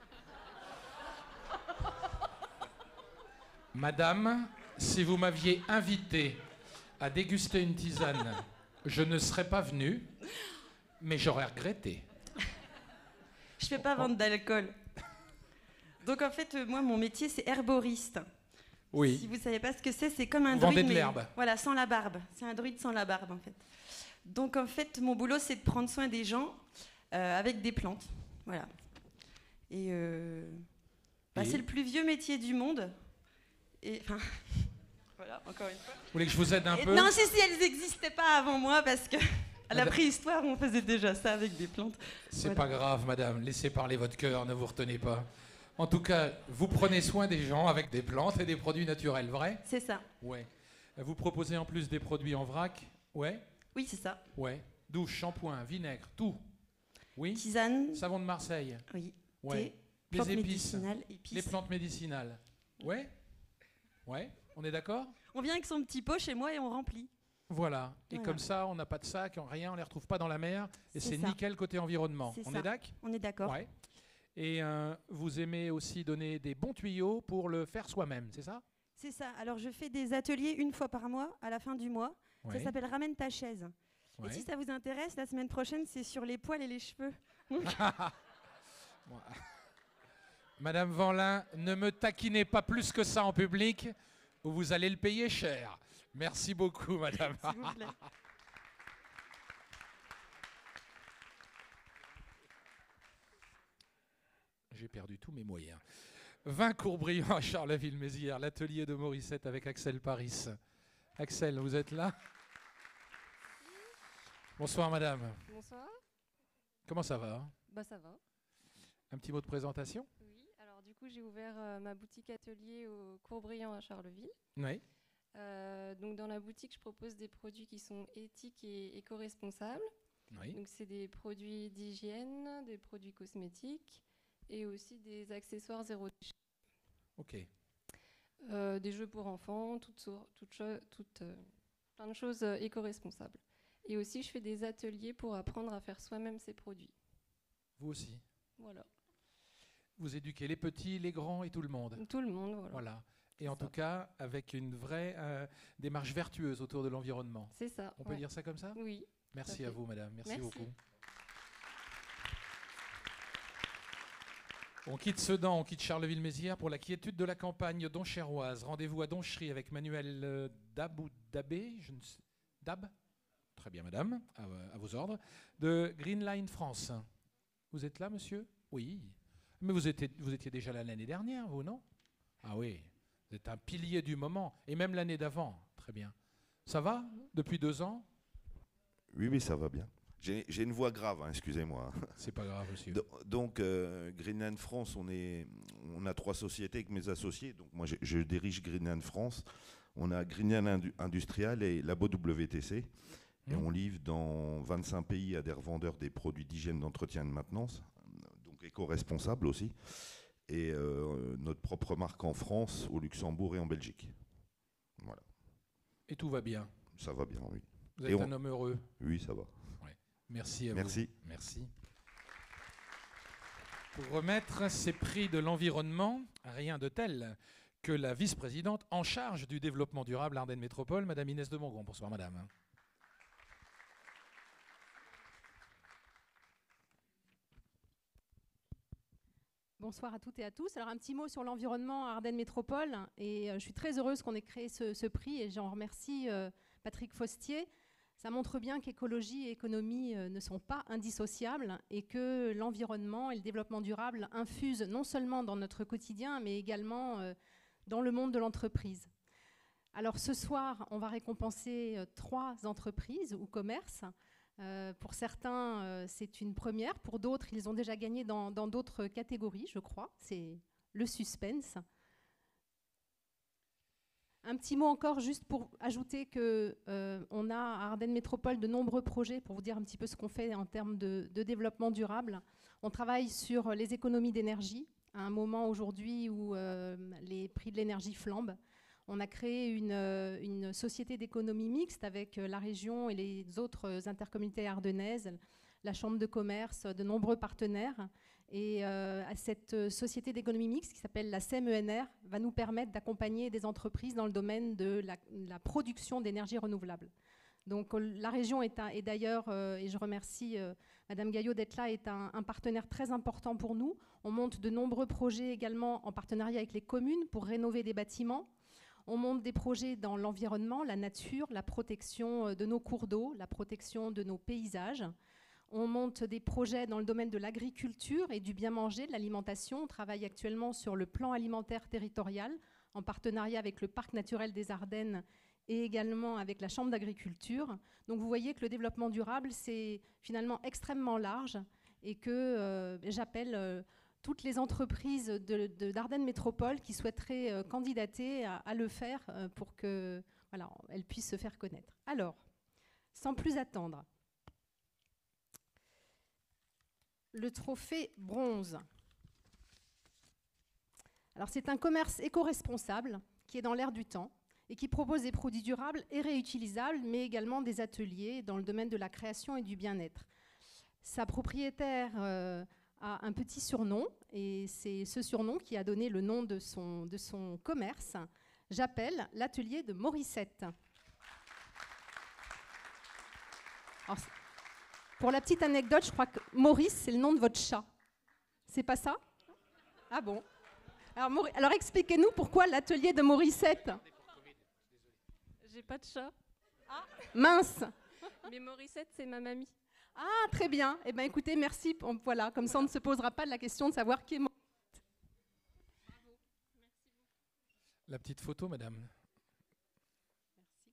Madame, si vous m'aviez invité à déguster une tisane, je ne serais pas venu, mais j'aurais regretté. Je fais pas vendre d'alcool. Donc en fait, moi, mon métier, c'est herboriste. Oui. Si vous savez pas ce que c'est comme un vous druide, vendez de mais l'herbe. Voilà, sans la barbe. C'est un druide sans la barbe, en fait. Donc en fait, mon boulot, c'est de prendre soin des gens avec des plantes. Voilà. Et, c'est le plus vieux métier du monde. Et enfin, voilà, encore une fois. Vous voulez que je vous aide un peu? Non, si, elles n'existaient pas avant moi, parce que à la préhistoire, on faisait déjà ça avec des plantes. C'est pas grave, madame. Laissez parler votre cœur, ne vous retenez pas. En tout cas, vous prenez soin des gens avec des plantes et des produits naturels, vrai? C'est ça. Ouais. Vous proposez en plus des produits en vrac? Ouais. Oui, c'est ça. Ouais. Douche, shampoing, vinaigre, tout. Oui. Tisane. Savon de Marseille. Oui. Ouais. Thé, plantes les épices. épices. Les plantes médicinales. Ouais. Ouais. On est d'accord? On vient avec son petit pot chez moi et on remplit. Voilà. Et voilà. Comme ça, on n'a pas de sac, rien, on les retrouve pas dans la mer. Et c'est nickel côté environnement. On est d'accord? On est d'accord. Ouais. Et vous aimez aussi donner des bons tuyaux pour le faire soi-même, c'est ça? C'est ça. Alors, je fais des ateliers une fois par mois, à la fin du mois. Ouais. Ça s'appelle Ramène ta chaise. Ouais. Et si ça vous intéresse, la semaine prochaine, c'est sur les poils et les cheveux. Madame Vanlin, ne me taquinez pas plus que ça en public, ou vous allez le payer cher. Merci beaucoup, madame. S'il vous plaît. J'ai perdu tous mes moyens. 20 Courbriand à Charleville-Mézières, l'atelier de Morissette avec Axel Paris. Axel, vous êtes là? Bonsoir madame. Bonsoir. Comment ça va? Bah ça va. Un petit mot de présentation? Oui, alors du coup j'ai ouvert ma boutique atelier au Courbriand à Charleville. Oui. Donc dans la boutique je propose des produits qui sont éthiques et éco-responsables. Oui. Donc c'est des produits d'hygiène, des produits cosmétiques et aussi des accessoires zéro déchet. Ok. Des jeux pour enfants, plein de choses éco-responsables. Et aussi, je fais des ateliers pour apprendre à faire soi-même ces produits. Vous aussi? Voilà. Vous éduquez les petits, les grands et tout le monde? Tout le monde, voilà. Voilà. Et en tout cas, avec une vraie démarche vertueuse autour de l'environnement. C'est ça. On peut dire ça comme ça? Oui. Merci à vous, madame. Merci beaucoup. On quitte Sedan, on quitte Charleville-Mézières pour la quiétude de la campagne donchéroise. Rendez-vous à Donchery avec Manuel Dab ou Dabé, je ne sais, Dab. Très bien, madame, à vos ordres. De Green Line France. Vous êtes là, monsieur? Oui. Mais vous étiez déjà là l'année dernière, vous, non? Ah oui, vous êtes un pilier du moment, et même l'année d'avant. Très bien. Ça va depuis 2 ans? Oui, ça va bien. J'ai une voix grave, hein, excusez-moi. C'est pas grave, monsieur. Donc, Greenland France, on a 3 sociétés avec mes associés. Donc, moi, je dirige Greenland France. On a Greenland Industrial et Labo WTC. Et on livre dans 25 pays à des revendeurs des produits d'hygiène, d'entretien et de maintenance. Donc, éco-responsables aussi. Et notre propre marque en France, au Luxembourg et en Belgique. Voilà. Et tout va bien? Ça va bien, oui. Vous êtes un homme heureux? Oui, ça va. Merci à Merci. vous. Merci. Pour remettre ces prix de l'environnement, rien de tel que la vice-présidente en charge du développement durable Ardennes Métropole, Madame Inès de Montgron. Bonsoir, madame. Bonsoir à toutes et à tous. Alors un petit mot sur l'environnement à Ardennes Métropole. Et je suis très heureuse qu'on ait créé ce prix et j'en remercie Patrick Fostier. Ça montre bien qu'écologie et économie ne sont pas indissociables et que l'environnement et le développement durable infusent non seulement dans notre quotidien, mais également dans le monde de l'entreprise. Alors ce soir, on va récompenser 3 entreprises ou commerces. Pour certains, c'est une première. Pour d'autres, ils ont déjà gagné dans d'autres catégories, je crois. C'est le suspense. Un petit mot encore, juste pour ajouter qu'on a à Ardennes Métropole de nombreux projets, pour vous dire un petit peu ce qu'on fait en termes de développement durable. On travaille sur les économies d'énergie, à un moment aujourd'hui où les prix de l'énergie flambent. On a créé une société d'économie mixte avec la région et les autres intercommunautés ardennaises, la chambre de commerce, de nombreux partenaires. Et cette société d'économie mixte qui s'appelle la CEMENR va nous permettre d'accompagner des entreprises dans le domaine de la production d'énergie renouvelable. Donc la région est d'ailleurs, et je remercie Madame Gaillot d'être là, est un partenaire très important pour nous. On monte de nombreux projets également en partenariat avec les communes pour rénover des bâtiments. On monte des projets dans l'environnement, la nature, la protection de nos cours d'eau, la protection de nos paysages. On monte des projets dans le domaine de l'agriculture et du bien manger, de l'alimentation. On travaille actuellement sur le plan alimentaire territorial en partenariat avec le Parc naturel des Ardennes et également avec la Chambre d'agriculture. Donc vous voyez que le développement durable, c'est finalement extrêmement large et que j'appelle toutes les entreprises d'Ardennes Métropole qui souhaiteraient candidater à le faire pour qu'elles puissent se faire connaître. Alors, sans plus attendre, le trophée bronze. Alors, c'est un commerce éco-responsable qui est dans l'air du temps et qui propose des produits durables et réutilisables, mais également des ateliers dans le domaine de la création et du bien-être. Sa propriétaire a un petit surnom, et c'est ce surnom qui a donné le nom de son commerce. J'appelle l'atelier de Morissette. Alors, pour la petite anecdote, je crois que Maurice, c'est le nom de votre chat. C'est pas ça? Ah bon? Alors expliquez-nous pourquoi l'atelier de Morissette. J'ai pas de chat. Ah, mince. Mais Morissette, c'est ma mamie. Ah, très bien. Eh bien, écoutez, merci. Voilà, comme ça, on ne se posera pas la question de savoir qui est Morissette. La petite photo, madame. Merci.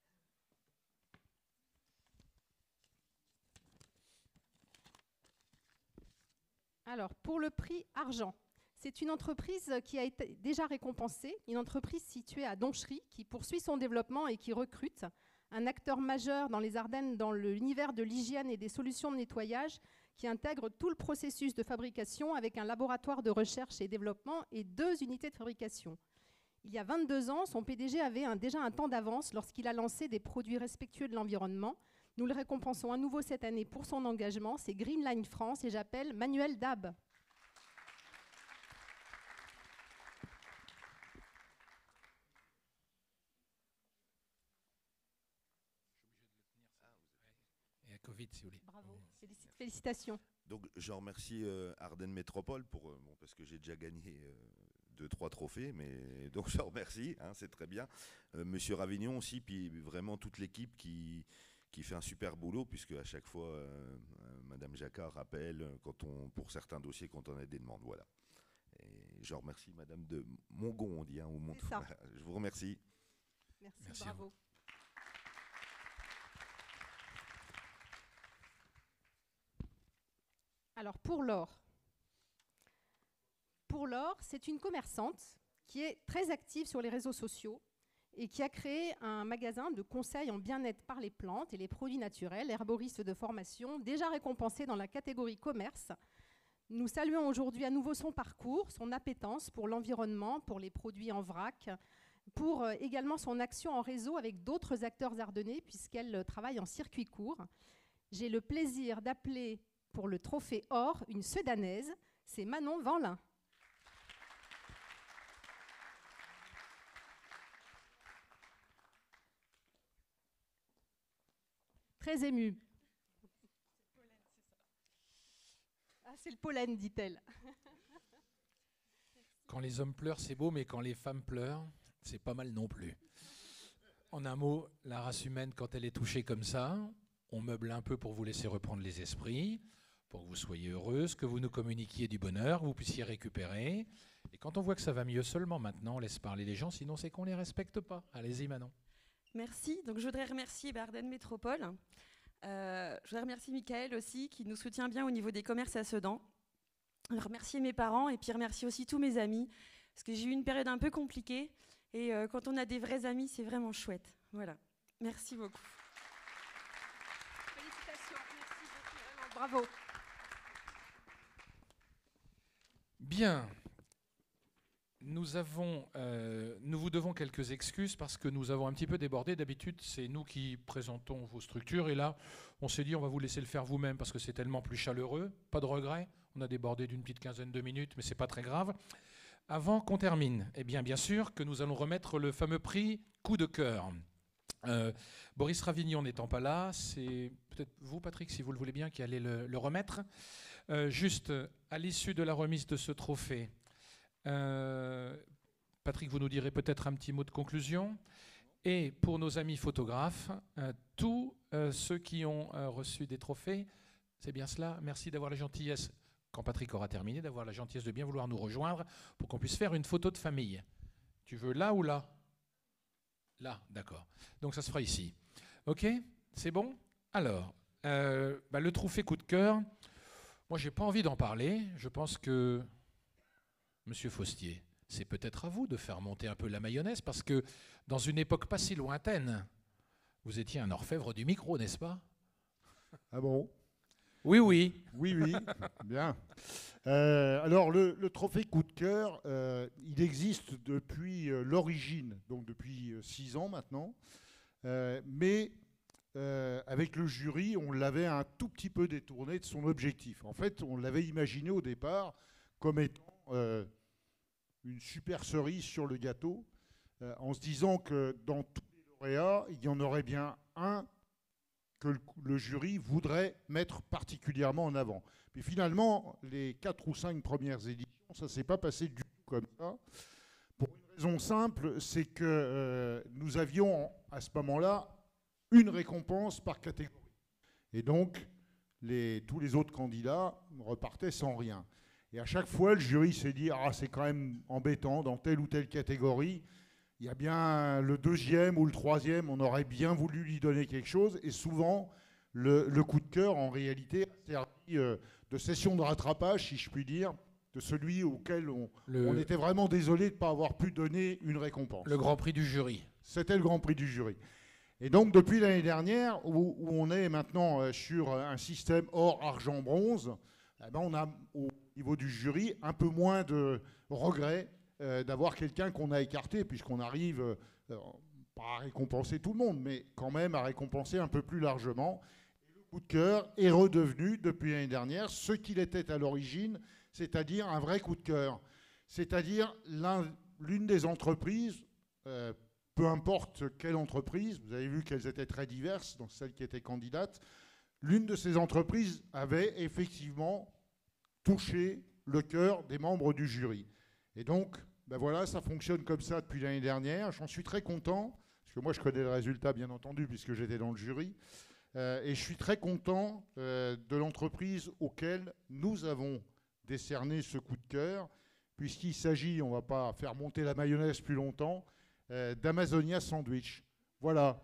Alors, pour le prix argent, c'est une entreprise qui a été déjà récompensée, une entreprise située à Donchery qui poursuit son développement et qui recrute un acteur majeur dans les Ardennes dans l'univers de l'hygiène et des solutions de nettoyage qui intègre tout le processus de fabrication avec un laboratoire de recherche et développement et 2 unités de fabrication. Il y a 22 ans, son PDG avait déjà un temps d'avance lorsqu'il a lancé des produits respectueux de l'environnement. Nous le récompensons à nouveau cette année pour son engagement. C'est Greenline France et j'appelle Manuel Dab. Et à Covid, si vous voulez. Bravo, félicitations. Donc je remercie Ardennes Métropole parce que j'ai déjà gagné 2-3 trophées, mais donc je remercie, hein, c'est très bien. Monsieur Ravignon aussi, puis vraiment toute l'équipe qui fait un super boulot, puisque à chaque fois, Madame Jacquard rappelle pour certains dossiers quand on a des demandes. Voilà. Et je remercie Madame de Mongon, on dit, hein, ou je vous remercie. Merci bravo. Alors, pour Laure. Pour Laure, c'est une commerçante qui est très active sur les réseaux sociaux et qui a créé un magasin de conseils en bien-être par les plantes et les produits naturels, herboriste de formation, déjà récompensé dans la catégorie commerce. Nous saluons aujourd'hui à nouveau son parcours, son appétence pour l'environnement, pour les produits en vrac, pour également son action en réseau avec d'autres acteurs ardennais puisqu'elle travaille en circuit court. J'ai le plaisir d'appeler pour le trophée or une Sedanaise, c'est Manon Vanlin. Très émue. Ah, c'est le pollen, dit-elle. Quand les hommes pleurent, c'est beau, mais quand les femmes pleurent, c'est pas mal non plus. En un mot, la race humaine, quand elle est touchée comme ça, on meuble un peu pour vous laisser reprendre les esprits, pour que vous soyez heureuse, que vous nous communiquiez du bonheur, que vous puissiez récupérer. Et quand on voit que ça va mieux seulement maintenant, on laisse parler les gens, sinon c'est qu'on ne les respecte pas. Allez-y, Manon. Merci. Donc, je voudrais remercier Ardennes Métropole. Je voudrais remercier Michael aussi, qui nous soutient bien au niveau des commerces à Sedan. Remercier mes parents et puis remercier aussi tous mes amis, parce que j'ai eu une période un peu compliquée. Et quand on a des vrais amis, c'est vraiment chouette. Voilà. Merci beaucoup. Félicitations. Merci beaucoup. Vraiment, bravo. Bien. Nous vous devons quelques excuses parce que nous avons un petit peu débordé. D'habitude, c'est nous qui présentons vos structures. Et là, on s'est dit, on va vous laisser le faire vous-même parce que c'est tellement plus chaleureux. Pas de regret. On a débordé d'une petite quinzaine de minutes, mais ce n'est pas très grave. Avant qu'on termine, eh bien sûr que nous allons remettre le fameux prix Coup de cœur. Boris Ravignon n'étant pas là, c'est peut-être vous, Patrick, si vous le voulez bien, qui allez le remettre. Juste à l'issue de la remise de ce trophée, Patrick, vous nous direz peut-être un petit mot de conclusion. Et pour nos amis photographes, tous ceux qui ont reçu des trophées, c'est bien cela. Merci d'avoir la gentillesse, quand Patrick aura terminé, d'avoir la gentillesse de bien vouloir nous rejoindre pour qu'on puisse faire une photo de famille. Tu veux là ou là? Là, d'accord. Donc ça se fera ici. OK? C'est bon? Alors, le trophée coup de cœur, moi, j'ai pas envie d'en parler. Je pense que, Monsieur Faustier, c'est peut-être à vous de faire monter un peu la mayonnaise, parce que dans une époque pas si lointaine, vous étiez un orfèvre du micro, n'est-ce pas? Ah bon? Oui, oui. Oui, oui, bien. Alors, le trophée coup de cœur, il existe depuis l'origine, donc depuis 6 ans maintenant. Mais avec le jury, on l'avait un tout petit peu détourné de son objectif. En fait, on l'avait imaginé au départ comme étant une super cerise sur le gâteau, en se disant que dans tous les lauréats, il y en aurait bien un que le jury voudrait mettre particulièrement en avant. Puis finalement, les 4 ou 5 premières éditions, ça ne s'est pas passé du tout comme ça. Pour une raison simple, c'est que nous avions à ce moment-là une récompense par catégorie. Et donc, tous les autres candidats repartaient sans rien. Et à chaque fois, le jury s'est dit « Ah, c'est quand même embêtant, dans telle ou telle catégorie, il y a bien le 2e ou le 3e, on aurait bien voulu lui donner quelque chose. » Et souvent, le coup de cœur, en réalité, a servi de session de rattrapage, si je puis dire, de celui auquel on était vraiment désolé de ne pas avoir pu donner une récompense. Le Grand Prix du jury. C'était le Grand Prix du jury. Et donc, depuis l'année dernière, où on est maintenant sur un système or, argent, bronze, eh ben on a, au niveau du jury, un peu moins de regrets d'avoir quelqu'un qu'on a écarté, puisqu'on arrive, pas à récompenser tout le monde, mais quand même à récompenser un peu plus largement. Et le coup de cœur est redevenu, depuis l'année dernière, ce qu'il était à l'origine, c'est-à-dire un vrai coup de cœur. C'est-à-dire l'une des entreprises, peu importe quelle entreprise, vous avez vu qu'elles étaient très diverses, dans celles qui étaient candidates, l'une de ces entreprises avait effectivement touché le cœur des membres du jury. Et donc, ben voilà, ça fonctionne comme ça depuis l'année dernière. J'en suis très content, parce que moi je connais le résultat bien entendu, puisque j'étais dans le jury. Et je suis très content de l'entreprise auquel nous avons décerné ce coup de cœur, puisqu'il s'agit, on ne va pas faire monter la mayonnaise plus longtemps, d'Amazonia Sandwich. Voilà.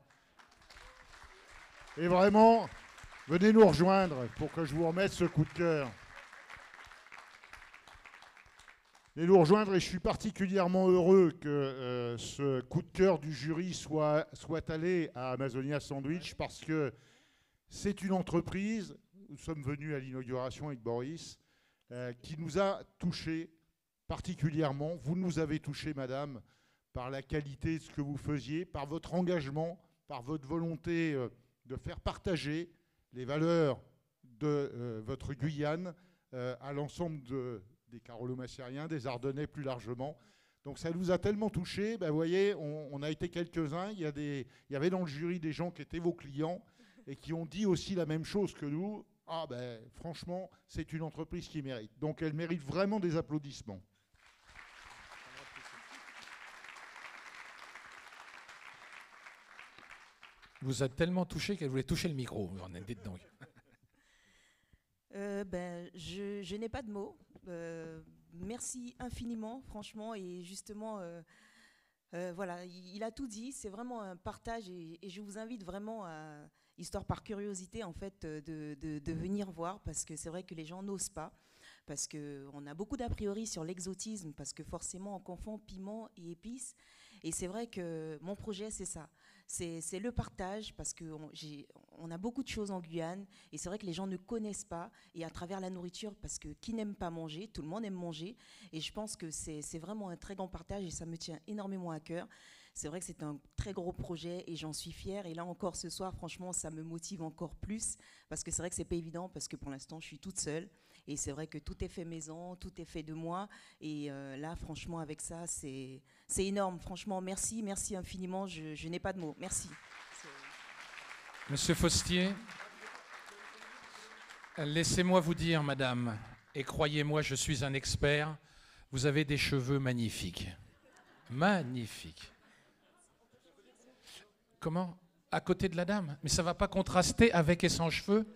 Et vraiment, venez nous rejoindre pour que je vous remette ce coup de cœur. Venez nous rejoindre, et je suis particulièrement heureux que ce coup de cœur du jury soit allé à Amazonia Sandwich, parce que c'est une entreprise, nous sommes venus à l'inauguration avec Boris, qui nous a touchés particulièrement. Vous nous avez touchés, madame, par la qualité de ce que vous faisiez, par votre engagement, par votre volonté de faire partager les valeurs de votre Guyane à l'ensemble des Carolo-Massériens, des Ardennais plus largement. Donc ça nous a tellement touchés. Ben, vous voyez, on a été quelques-uns. Il y avait dans le jury des gens qui étaient vos clients et qui ont dit aussi la même chose que nous. Ah ben franchement, c'est une entreprise qui mérite. Donc elle mérite vraiment des applaudissements. vous a tellement touché qu'elle voulait toucher le micro. On est dedans. Je n'ai pas de mots. Merci infiniment, franchement. Et justement, voilà, il a tout dit. C'est vraiment un partage. Et je vous invite vraiment, histoire par curiosité, en fait, de venir voir. Parce que c'est vrai que les gens n'osent pas. Parce qu'on a beaucoup d'a priori sur l'exotisme. Parce que forcément, on confond piment et épices. Et c'est vrai que mon projet, c'est ça. C'est le partage, parce qu'on a beaucoup de choses en Guyane, et c'est vrai que les gens ne connaissent pas, et à travers la nourriture, parce que qui n'aime pas manger, tout le monde aime manger, et je pense que c'est vraiment un très grand partage, et ça me tient énormément à cœur. C'est vrai que c'est un très gros projet, et j'en suis fière, et là encore ce soir, franchement, ça me motive encore plus, parce que c'est vrai que c'est pas évident, parce que pour l'instant, je suis toute seule, et c'est vrai que tout est fait maison, tout est fait de moi, et là, franchement, avec ça, c'est énorme. Franchement, merci infiniment. Je n'ai pas de mots. Merci. Monsieur Fostier, laissez-moi vous dire, madame, et croyez-moi, je suis un expert, vous avez des cheveux magnifiques. Magnifiques. Comment? À côté de la dame? Mais ça ne va pas contraster avec et sans cheveux?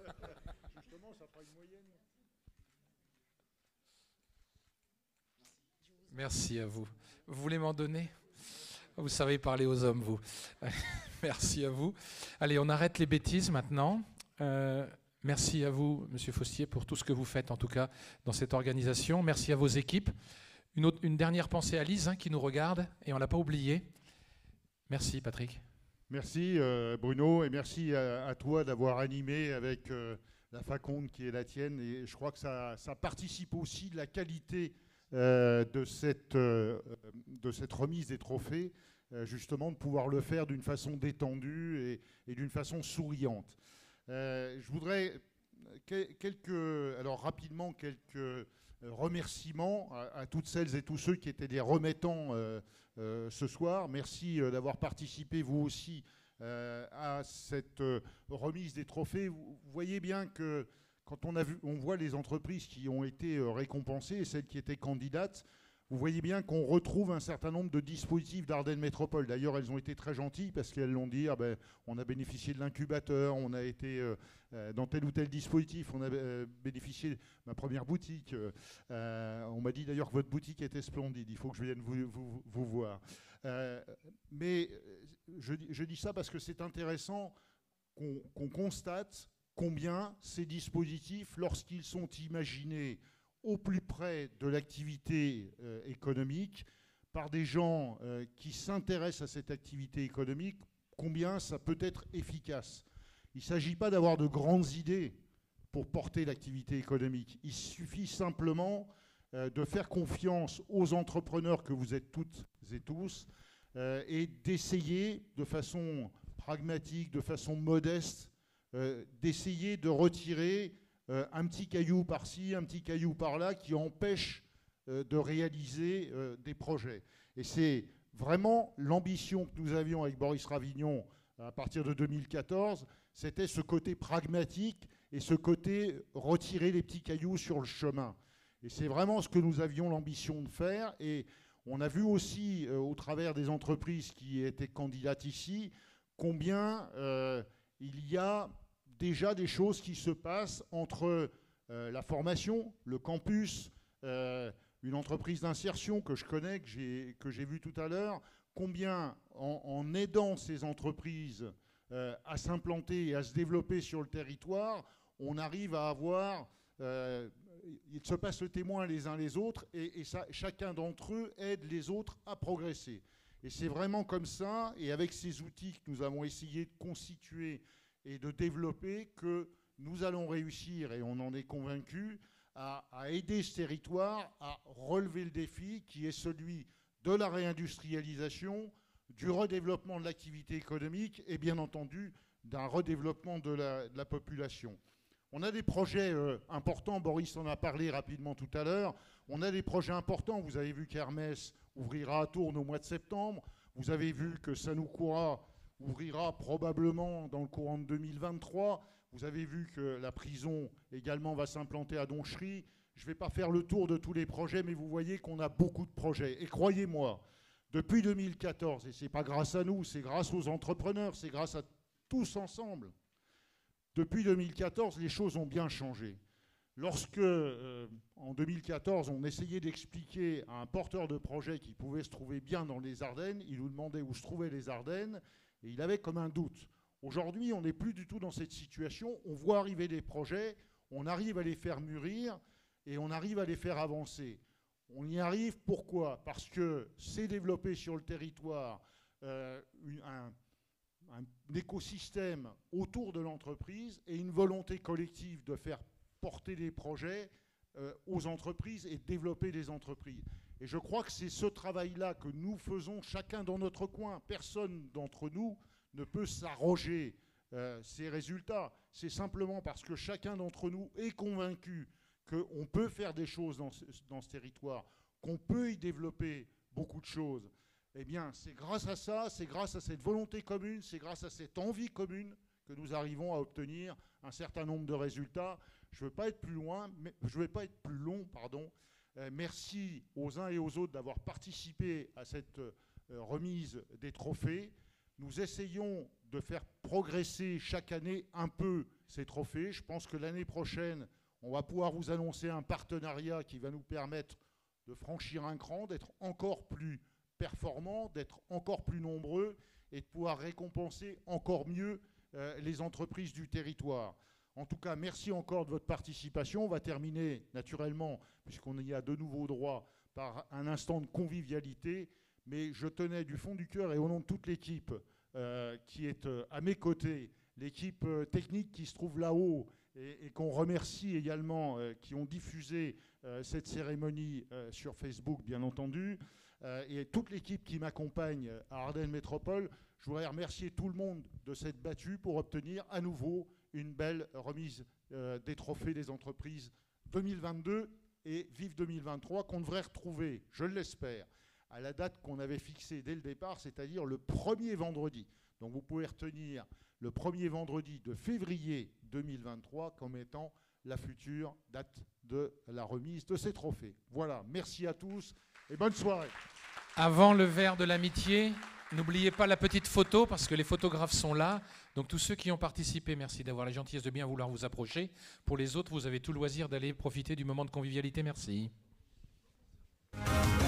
Merci à vous. Vous voulez m'en donner? Vous savez parler aux hommes, vous. Merci à vous. Allez, on arrête les bêtises maintenant. Merci à vous, Monsieur Fostier, pour tout ce que vous faites, en tout cas, dans cette organisation. Merci à vos équipes. Une dernière pensée à Lise, qui nous regarde, et on ne l'a pas oublié. Merci, Patrick. Merci, Bruno, et merci à toi d'avoir animé avec la faconde qui est la tienne. Et je crois que ça participe aussi de la qualité de cette remise des trophées, justement, de pouvoir le faire d'une façon détendue et d'une façon souriante. Je voudrais rapidement quelques remerciements à toutes celles et tous ceux qui étaient des remettants ce soir. Merci d'avoir participé vous aussi à cette remise des trophées. Vous voyez bien que quand on voit les entreprises qui ont été récompensées et celles qui étaient candidates, vous voyez bien qu'on retrouve un certain nombre de dispositifs d'Ardennes Métropole. D'ailleurs, elles ont été très gentilles parce qu'elles l'ont dit, on a bénéficié de l'incubateur, on a été dans tel ou tel dispositif, on a bénéficié de ma première boutique. On m'a dit d'ailleurs que votre boutique était splendide, il faut que je vienne vous voir. Mais je dis ça parce que c'est intéressant qu'on constate combien ces dispositifs, lorsqu'ils sont imaginés au plus près de l'activité économique, par des gens qui s'intéressent à cette activité économique, combien ça peut être efficace. Il ne s'agit pas d'avoir de grandes idées pour porter l'activité économique. Il suffit simplement de faire confiance aux entrepreneurs que vous êtes toutes et tous et d'essayer de façon pragmatique, de façon modeste, d'essayer de retirer un petit caillou par-ci, un petit caillou par-là qui empêche de réaliser des projets. Et c'est vraiment l'ambition que nous avions avec Boris Ravignon à partir de 2014, c'était ce côté pragmatique et ce côté retirer les petits cailloux sur le chemin. Et c'est vraiment ce que nous avions l'ambition de faire. Et on a vu aussi, au travers des entreprises qui étaient candidates ici, combien il y a déjà des choses qui se passent entre la formation, le campus, une entreprise d'insertion que je connais, que j'ai vue tout à l'heure, combien en aidant ces entreprises à s'implanter et à se développer sur le territoire, on arrive à avoir, il se passe le témoin les uns les autres et chacun d'entre eux aide les autres à progresser. Et c'est vraiment comme ça, et avec ces outils que nous avons essayé de constituer et de développer, que nous allons réussir, et on en est convaincu, à aider ce territoire à relever le défi qui est celui de la réindustrialisation, du redéveloppement de l'activité économique et bien entendu d'un redéveloppement de la population. On a des projets importants, Boris en a parlé rapidement tout à l'heure, on a des projets importants, vous avez vu qu'Hermès ouvrira à Tourne au mois de septembre, vous avez vu que Sanoukoura ouvrira probablement dans le courant de 2023. Vous avez vu que la prison également va s'implanter à Donchery. Je ne vais pas faire le tour de tous les projets, mais vous voyez qu'on a beaucoup de projets. Et croyez-moi, Depuis 2014, et ce n'est pas grâce à nous, c'est grâce aux entrepreneurs, c'est grâce à tous ensemble. Depuis 2014, les choses ont bien changé. Lorsque, en 2014, on essayait d'expliquer à un porteur de projet qui pouvait se trouver bien dans les Ardennes, il nous demandait où se trouvaient les Ardennes, et il avait comme un doute. Aujourd'hui, on n'est plus du tout dans cette situation. On voit arriver des projets, on arrive à les faire mûrir, et on arrive à les faire avancer. On y arrive, pourquoi? Parce que c'est développé sur le territoire un écosystème autour de l'entreprise et une volonté collective de faire porter des projets aux entreprises et développer des entreprises. Et je crois que c'est ce travail-là que nous faisons chacun dans notre coin. Personne d'entre nous ne peut s'arroger ces résultats. C'est simplement parce que chacun d'entre nous est convaincu qu'on peut faire des choses dans ce territoire, qu'on peut y développer beaucoup de choses. Eh bien, c'est grâce à ça, c'est grâce à cette volonté commune, c'est grâce à cette envie commune que nous arrivons à obtenir un certain nombre de résultats. Je ne veux pas être plus loin, mais je ne vais pas être plus long, pardon. Merci aux uns et aux autres d'avoir participé à cette remise des trophées. Nous essayons de faire progresser chaque année un peu ces trophées. Je pense que l'année prochaine, on va pouvoir vous annoncer un partenariat qui va nous permettre de franchir un cran, d'être encore plus performants, d'être encore plus nombreux et de pouvoir récompenser encore mieux les entreprises du territoire. En tout cas, merci encore de votre participation. On va terminer naturellement, puisqu'on y a de nouveau droit, par un instant de convivialité. Mais je tenais du fond du cœur et au nom de toute l'équipe qui est à mes côtés, l'équipe technique qui se trouve là-haut et qu'on remercie également, qui ont diffusé cette cérémonie sur Facebook, bien entendu, et toute l'équipe qui m'accompagne à Ardennes Métropole. Je voudrais remercier tout le monde de s'être battu pour obtenir à nouveau une belle remise des trophées des entreprises 2022 et Vive 2023 qu'on devrait retrouver, je l'espère, à la date qu'on avait fixée dès le départ, c'est-à-dire le premier vendredi. Donc vous pouvez retenir le premier vendredi de février 2023 comme étant la future date de la remise de ces trophées. Voilà, merci à tous et bonne soirée. Avant le verre de l'amitié, n'oubliez pas la petite photo parce que les photographes sont là. Donc tous ceux qui ont participé, merci d'avoir la gentillesse de bien vouloir vous approcher. Pour les autres, vous avez tout le loisir d'aller profiter du moment de convivialité. Merci.